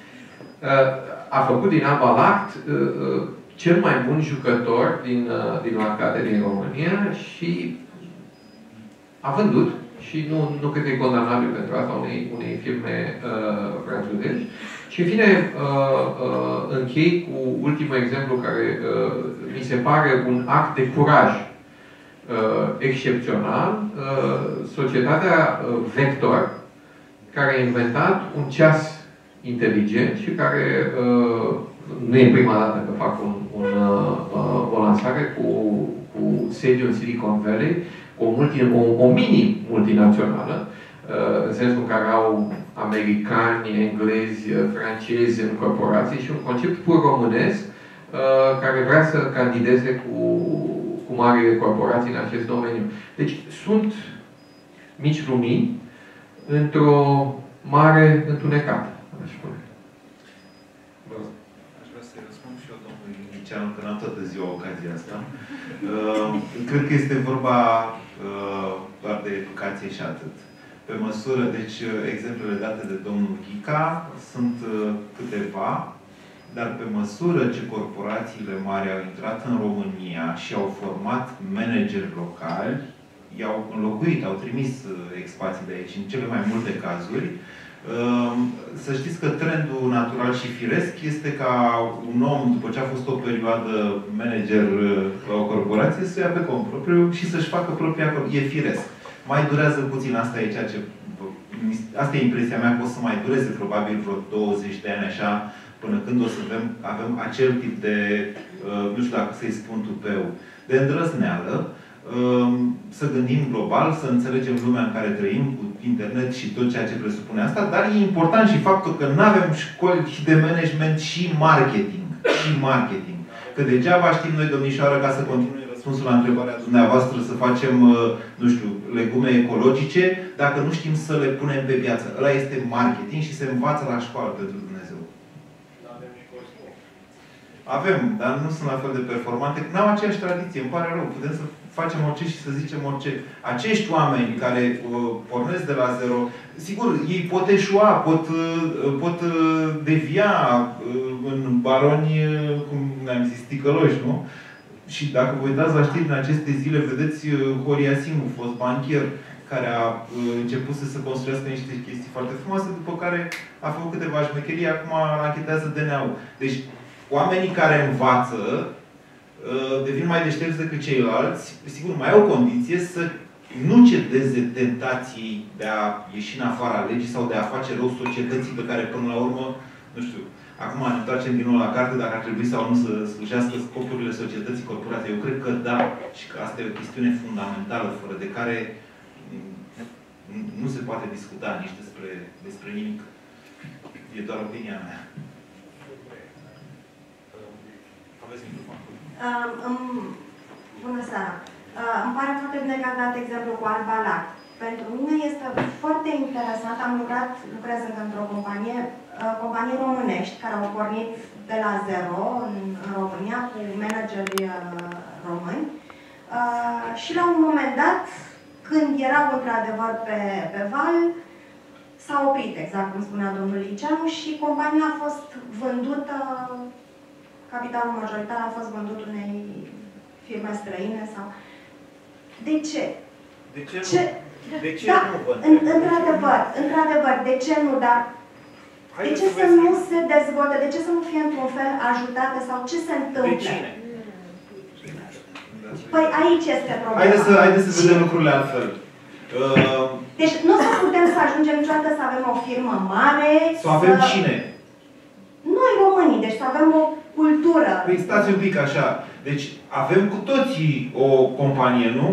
[SPEAKER 3] A făcut din Albalact cel mai bun jucător din, din arcade din România și a vândut și nu, nu cred că e condamnabil pentru asta unei, unei firme uh, franțuzești. Și în fine, uh, uh, închei cu ultimul exemplu care uh, mi se pare un act de curaj uh, excepțional. Uh, societatea uh, Vector, care a inventat un ceas inteligent și care uh, nu e prima dată că fac un, un, uh, o lansare cu, cu sediu în Silicon Valley, o, multi, o, o mini-multinațională, uh, în sensul în care au americani, englezi, francezi în corporații și un concept pur românesc uh, care vrea să candideze cu, cu marile corporații în acest domeniu. Deci sunt mici lumini într-o mare întunecată, aș spune.
[SPEAKER 6] Aș vrea să-i răspund și eu domnului anul, că n-am toată ziua ocazia asta. Uh, cred că este vorba uh, doar de educație și atât. Pe măsură, deci, exemplele date de domnul Ghica sunt uh, câteva, dar pe măsură ce corporațiile mari au intrat în România și au format manageri locali, i-au înlocuit, au trimis uh, expații de aici, în cele mai multe cazuri. Să știți că trendul natural și firesc este ca un om, după ce a fost o perioadă manager la o corporație, să ia pe cont propriu și să-și facă propria... E firesc. Mai durează puțin, asta e ceea ce... Asta e impresia mea, că o să mai dureze probabil vreo douăzeci de ani așa, până când o să avem, avem acel tip de, nu știu dacă să-i spun tupeu, de îndrăzneală, să gândim global, să înțelegem lumea în care trăim cu internet și tot ceea ce presupune asta, dar e important și faptul că nu avem școli de management și marketing. Și marketing. Că degeaba știm noi, domnișoară, ca să continui răspunsul la întrebarea dumneavoastră, să facem, nu știu, legume ecologice, dacă nu știm să le punem pe piață. Ăla este marketing și se învață la școală, pentru Dumnezeu. Avem, dar nu sunt la fel de performante. N-au aceeași tradiție, îmi pare rău. Putem să facem orice și să zicem orice. Acești oameni care uh, pornesc de la zero, sigur, ei pot eșua, pot, uh, pot uh, devia uh, în baroni, uh, cum ne-am zis, ticăloși, nu? Și dacă vă uitați la știri în aceste zile, vedeți uh, Horia Simu, fost banchier, care a uh, început să se construiască niște chestii foarte frumoase, după care a făcut câteva șmecherii, acum anchetează D N A-ul. Deci, oamenii care învață devin mai deștepți decât ceilalți, sigur, mai au condiție să nu cedeze tentației de a ieși în afara legii sau de a face rău societății pe care, până la urmă, nu știu, acum ne întoarcem din nou la carte, dacă ar trebui sau nu să slujească scopurile societății corporate. Eu cred că da, și că asta e o chestiune fundamentală, fără de care nu se poate discuta nici despre, despre nimic. E doar opinia mea. Aveți microfon.
[SPEAKER 9] Uh, um, bună seara! Uh, îmi pare foarte bine că ați dat exemplu cu Alba Lact. Pentru mine este foarte interesant. Am lucrat, lucrez încă într-o companie, uh, companii românești care au pornit de la zero în, în România cu manageri uh, români. Uh, și la un moment dat, când erau într-adevăr pe, pe val, s-a oprit, exact cum spunea domnul Liceanu, și compania a fost vândută, capitalul majoritar a fost vândut unei firme străine sau... De ce?
[SPEAKER 6] De ce nu?
[SPEAKER 9] Ce?
[SPEAKER 6] De ce
[SPEAKER 9] da,
[SPEAKER 6] nu vă
[SPEAKER 9] într-adevăr, într-adevăr, de ce nu, dar de ce să nu se dezvolte, de ce să nu fie într-un fel ajutate sau ce se întâmplă?
[SPEAKER 6] De cine?
[SPEAKER 9] Păi aici este problema.
[SPEAKER 6] Haideți să, haideți să vedem lucrurile altfel. Uh...
[SPEAKER 9] Deci nu o să putem să ajungem niciodată să avem o firmă mare.
[SPEAKER 6] Să avem
[SPEAKER 9] să...
[SPEAKER 6] cine?
[SPEAKER 9] Noi românii, deci să avem o cultură.
[SPEAKER 6] Păi stați un pic așa. Deci avem cu toții o companie, nu?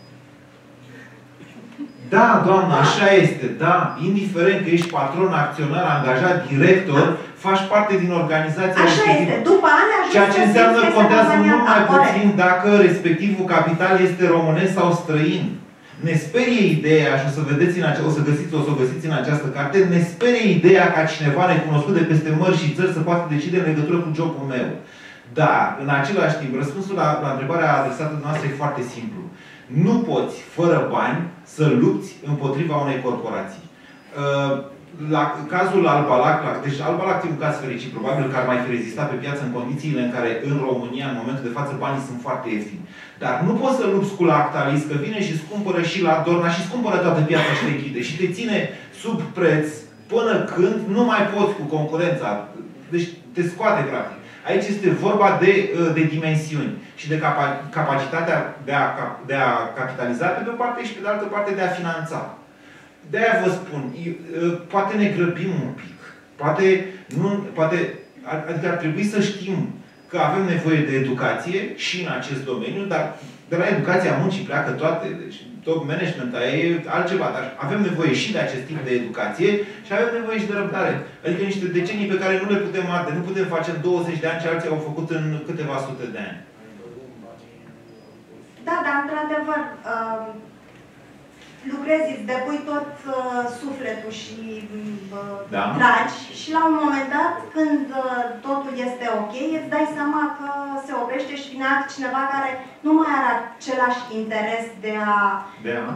[SPEAKER 6] Da, doamnă, așa este, da. Indiferent că ești patron, acționar, angajat, director, faci parte din organizația
[SPEAKER 9] așa
[SPEAKER 6] respectivă.
[SPEAKER 9] Este. După ani ajungi
[SPEAKER 6] ceea ce înseamnă că contează mult mai puțin dacă respectivul capital este românesc sau străin. Ne sperie ideea, și o să vedeți în ace- o să găsiți, o să o găsiți în această carte, ne sperie ideea ca cineva necunoscut de peste mări și țări să poată decide în legătură cu jobul meu. Dar, în același timp, răspunsul la, la întrebarea adresată noastră e foarte simplu. Nu poți, fără bani, să lupți împotriva unei corporații. La cazul Albalac, deci Albalac e un caz fericit, probabil că ar mai fi rezistat pe piață în condițiile în care în România, în momentul de față, banii sunt foarte ieftini. Dar nu poți să lupți cu Lactalis, că vine și îți cumpără și la Dorna și îți cumpără toată piața și te închide și te ține sub preț până când nu mai poți cu concurența. Deci te scoate, practic. Aici este vorba de, de dimensiuni și de capacitatea de a, de a capitaliza pe de o parte și pe de altă parte de a finanța. De-aia vă spun, poate ne grăbim un pic. Poate, nu, poate adică ar trebui să știm că avem nevoie de educație și în acest domeniu, dar de la educația muncii pleacă toate. Deci top management e altceva, dar avem nevoie și de acest tip de educație și avem nevoie și de răbdare. Adică niște decenii pe care nu le putem arde, nu putem face în douăzeci de ani ce alții au făcut în câteva sute de ani.
[SPEAKER 9] Da, dar într-adevăr, uh, lucrezi, îți depui tot uh, sufletul și uh,
[SPEAKER 6] da.
[SPEAKER 9] dragi și la un moment dat, când uh, totul este ok, îți dai seama că se oprește și vine cineva care nu mai are același interes de a,
[SPEAKER 6] de a,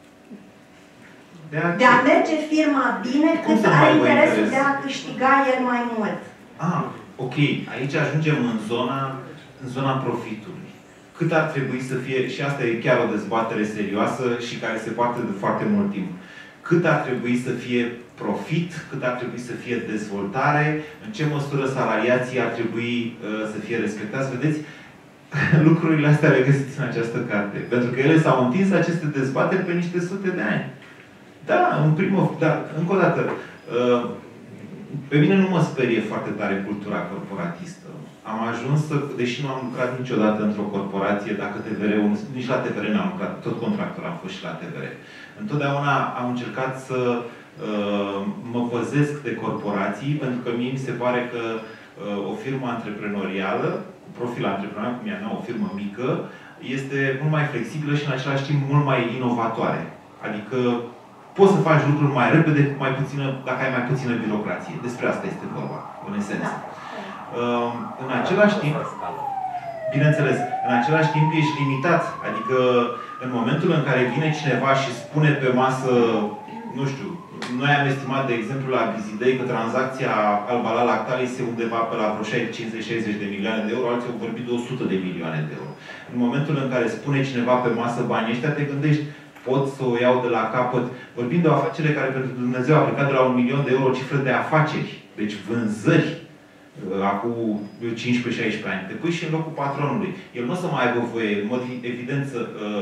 [SPEAKER 6] de a,
[SPEAKER 9] de a merge firma bine, cât are interesul interes? de a câștiga el mai mult.
[SPEAKER 6] Ah, ok. Aici ajungem în zona, în zona profitului. Cât ar trebui să fie, și asta e chiar o dezbatere serioasă și care se poartă de foarte mult timp, cât ar trebui să fie profit, cât ar trebui să fie dezvoltare, în ce măsură salariații ar trebui uh, să fie respectați. Vedeți, lucrurile astea le găsiți în această carte. Pentru că ele s-au întins aceste dezbateri pe niște sute de ani. Da, în primul, dar, încă o dată, uh, pe mine nu mă sperie foarte tare cultura corporatistă. Am ajuns să, deși nu am lucrat niciodată într-o corporație, dacă T V R-ul, nici la T V R n-am lucrat, tot contractor am fost și la T V R. Întotdeauna am încercat să uh, mă păzesc de corporații, pentru că mie mi se pare că uh, o firmă antreprenorială, cu profil antreprenorial, cum e a mea, o firmă mică, este mult mai flexibilă și în același timp mult mai inovatoare. Adică poți să faci lucruri mai repede, mai puțină, dacă ai mai puțină birocrație. Despre asta este vorba, în esență. Uh, în același timp, bineînțeles, în același timp ești limitat. Adică, în momentul în care vine cineva și spune pe masă, nu știu, noi am estimat, de exemplu, la Bizidei că tranzacția Albala Lactal este undeva pe la vreo cincizeci șaizeci de milioane de euro, alții au vorbit de o sută de milioane de euro. În momentul în care spune cineva pe masă banii ăștia, te gândești, pot să o iau de la capăt. Vorbim de o afacere care pentru Dumnezeu a plecat de la un milion de euro cifră de afaceri. Deci vânzări. Acum cincisprezece șaisprezece ani. Te pui și în locul patronului. El nu o să mai aibă voie, în mod evident, să,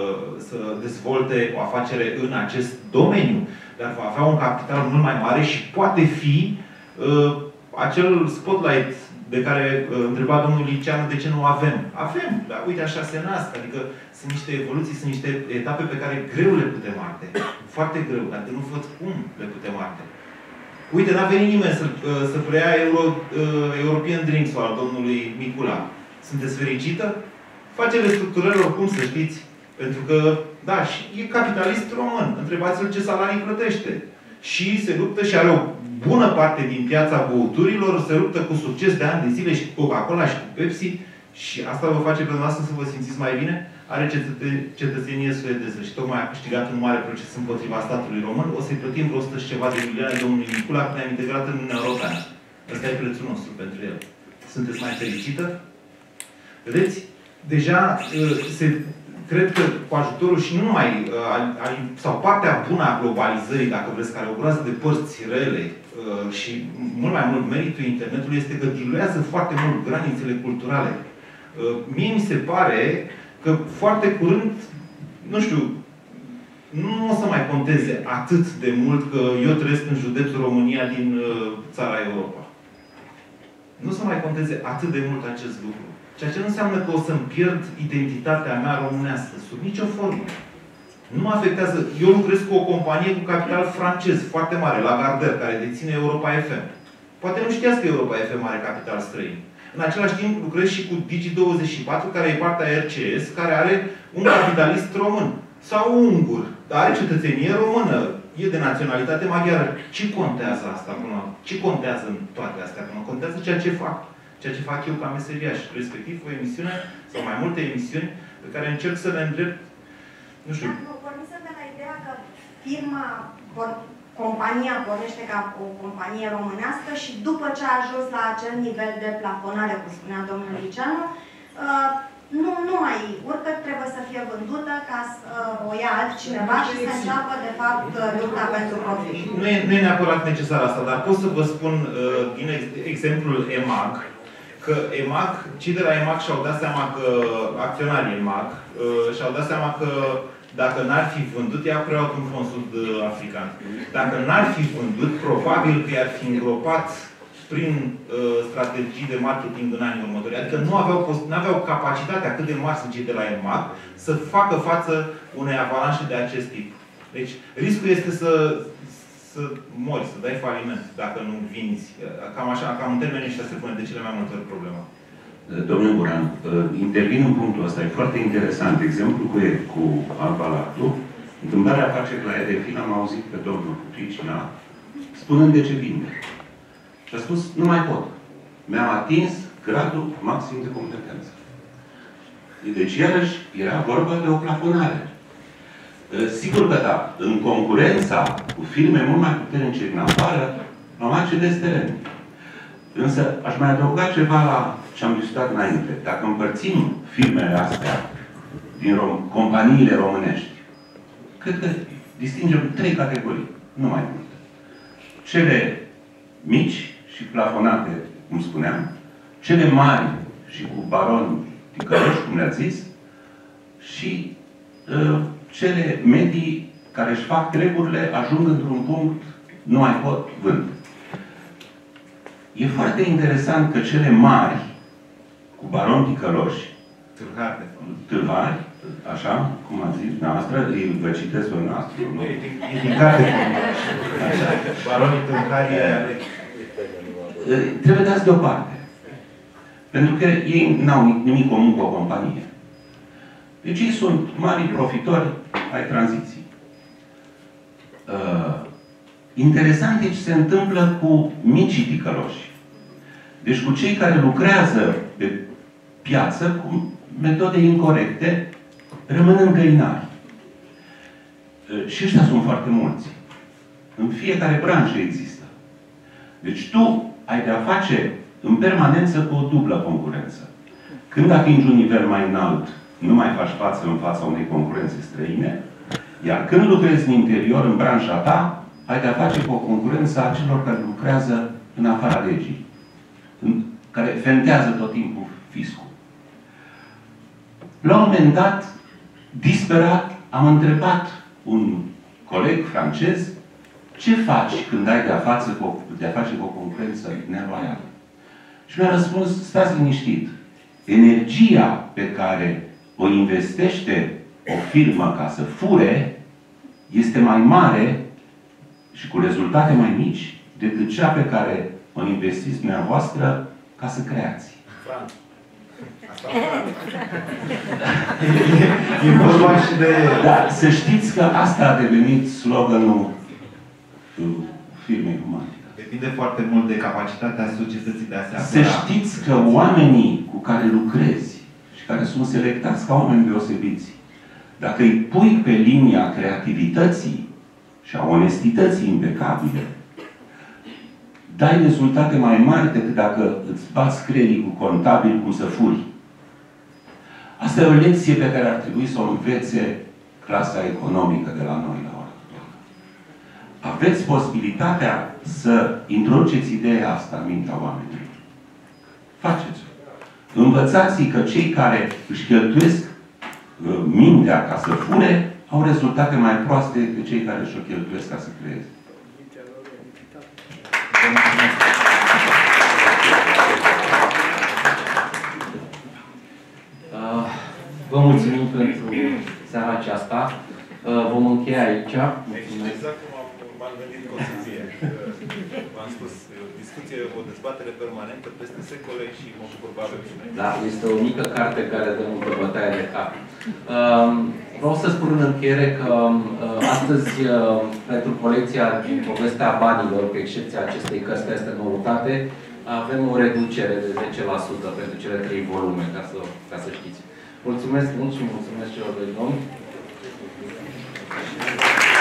[SPEAKER 6] să dezvolte o afacere în acest domeniu, dar va avea un capital mult mai mare și poate fi uh, acel spotlight de care uh, întreba domnul Liceanu de ce nu avem. Avem, dar uite așa se nasc. Adică sunt niște evoluții, sunt niște etape pe care greu le putem arde. Foarte greu, dar nu văd cum le putem arde. Uite, n-a venit nimeni să, să preia Euro, uh, European Drinks-ul al domnului Micula. Sunteți fericită? Face restructurări oricum, să știți. Pentru că, da, și e capitalist român. Întrebați-l ce salarii plătește. Și se luptă și are o bună parte din piața băuturilor, se luptă cu succes de ani de zile și cu Coca-Cola și cu Pepsi. Și asta vă face pe noastră să vă simțiți mai bine? Are cetățenie suedeză și tocmai a câștigat un mare proces împotriva statului român. O să-i plătim vreo o sută și ceva de milioane domnului Micula când ne-am integrat în Uniunea Europeană. Ăsta e prețul nostru pentru el. Sunteți mai fericită? Vedeți? Deja se, cred că cu ajutorul și nu numai, sau partea bună a globalizării, dacă vreți, care o groază de părți rele și mult mai mult meritul internetului este că diluează foarte mult granițele culturale. Mie mi se pare că foarte curând, nu știu, nu o să mai conteze atât de mult că eu trăiesc în județul România din uh, țara Europa. Nu o să mai conteze atât de mult acest lucru. Ceea ce nu înseamnă că o să-mi pierd identitatea mea românească, sub nicio formă. Nu mă afectează. Eu lucrez cu o companie cu capital francez, foarte mare, Lagardère, care deține Europa F M. Poate nu știați că Europa F M are capital străin. În același timp lucrez și cu Digi douăzeci și patru, care e partea R C S, care are un capitalist român. Sau ungur, dar are cetățenie română. E de naționalitate maghiară. Ce contează asta până? Ce contează în toate astea până? Contează ceea ce fac. Ceea ce fac eu ca meseriaș. Respectiv o emisiune sau mai multe emisiuni pe care încerc să le îndrept. Nu știu.
[SPEAKER 9] Dar pornisem de la ideea că firma, compania pornește ca o companie românească și după ce a ajuns la acel nivel de plafonare, cum spunea domnul Liceanu, uh, nu, nu mai urcă, trebuie să fie vândută ca să uh, o ia altcineva și să înceapă, de fapt, lupta pentru profit.
[SPEAKER 6] Nu e, nu e neapărat necesar asta, dar pot să vă spun uh, din ex exemplul EMAG, că EMAG, cei de la EMAG și-au dat seama că, acționarii EMAG, uh, și-au dat seama că dacă n-ar fi vândut, i-a preluat un fond sud-african. Dacă n-ar fi vândut, probabil că i-ar fi îngropat prin uh, strategii de marketing în anii următori. Adică nu aveau, nu aveau capacitatea atât de mari cei de la EMAG să facă față unei avalanșe de acest tip. Deci, riscul este să, să mori, să dai faliment dacă nu vinzi. Cam așa, cam în termenii ăștia se pune de cele mai multe ori problema.
[SPEAKER 8] Domnul Buran, intervin în punctul ăsta. E foarte interesant. Exemplu cu, cu Alba Lactu Întâmplarea face că la Edefin am auzit pe domnul Pricina spunând de ce vinde. Și a spus, nu mai pot. Mi-am atins gradul maxim de competență. Deci, iarăși, era vorba de o plafonare. Sigur că da, în concurența cu firme mult mai puternice din afară, am acces teren. Însă, aș mai adăuga ceva la ce am discutat înainte. Dacă împărțim firmele astea din rom companiile românești, cred că distingem trei categorii, nu mai mult. Cele mici și plafonate, cum spuneam, cele mari și cu baroni ticăloși, cum le-ați zis, și uh, cele medii care își fac treburile, ajung într-un punct, nu mai pot, vând. E foarte interesant că cele mari, cu baroni ticăloși,
[SPEAKER 6] tâlhari,
[SPEAKER 8] tâlhari, așa, cum ați zis dumneavoastră, îi vă citesc pe noastră.
[SPEAKER 6] E din carte. Baronii tâlhari
[SPEAKER 8] trebuie dați deoparte. Pentru că ei n-au nimic comun cu o companie. Deci ei sunt mari profitori ai tranziției. Uh, interesant e ce se întâmplă cu micii ticăloși. Deci cu cei care lucrează pe piață cu metode incorrecte, rămânând găinari. Uh, și ăștia sunt foarte mulți. În fiecare branșă există. Deci tu ai de-a face în permanență cu o dublă concurență. Când atingi un nivel mai înalt, nu mai faci față în fața unei concurențe străine, iar când lucrezi în interior, în branșa ta, ai de-a face cu o concurență a celor care lucrează în afara legii, în, care fentează tot timpul fiscul. La un moment dat, disperat, am întrebat un coleg francez ce faci când ai de-a face cu, de face cu o concurență neloială. Și mi-a răspuns, stați liniștit, energia pe care o investește o firmă ca să fure este mai mare și cu rezultate mai mici decât cea pe care o investiți dumneavoastră ca să creați.
[SPEAKER 6] E vorba și de...
[SPEAKER 8] Da, să știți că asta a devenit sloganul firmei umane.
[SPEAKER 6] Depinde foarte mult de capacitatea societății de a se apăra.
[SPEAKER 8] Să știți că oamenii cu care lucrezi și care sunt selectați ca oameni deosebiți, dacă îi pui pe linia creativității și a onestității impecabile, dai rezultate mai mari decât dacă îți bați creierii cu contabil cum să furi. Asta e o lecție pe care ar trebui să o învețe clasa economică de la noi la ora actuală. Aveți posibilitatea să introduceți ideea asta în mintea oamenilor. Faceți-o. Învățați-i că cei care își cheltuiesc uh, mintea ca să fure au rezultate mai proaste decât cei care își o cheltuiesc ca să creeze.
[SPEAKER 1] Uh, vă mulțumim pentru seara aceasta. Uh, vom încheia aici. Mulțumesc.
[SPEAKER 6] Exact cum am gândit că o să fie. V-am spus, discuție, o dezbatere permanentă peste secole și mă bucur probabil și noi.
[SPEAKER 1] Da, este o mică carte care dă multă bătaie de cap. Uh, vreau să spun în încheiere că uh, astăzi, uh, pentru colecția din Povestea Banilor, cu excepția acestei cărți care este noutate, avem o reducere de zece la sută pentru cele trei volume, ca să, ca să știți. Mulțumesc mult și mulțumesc celor doi domni.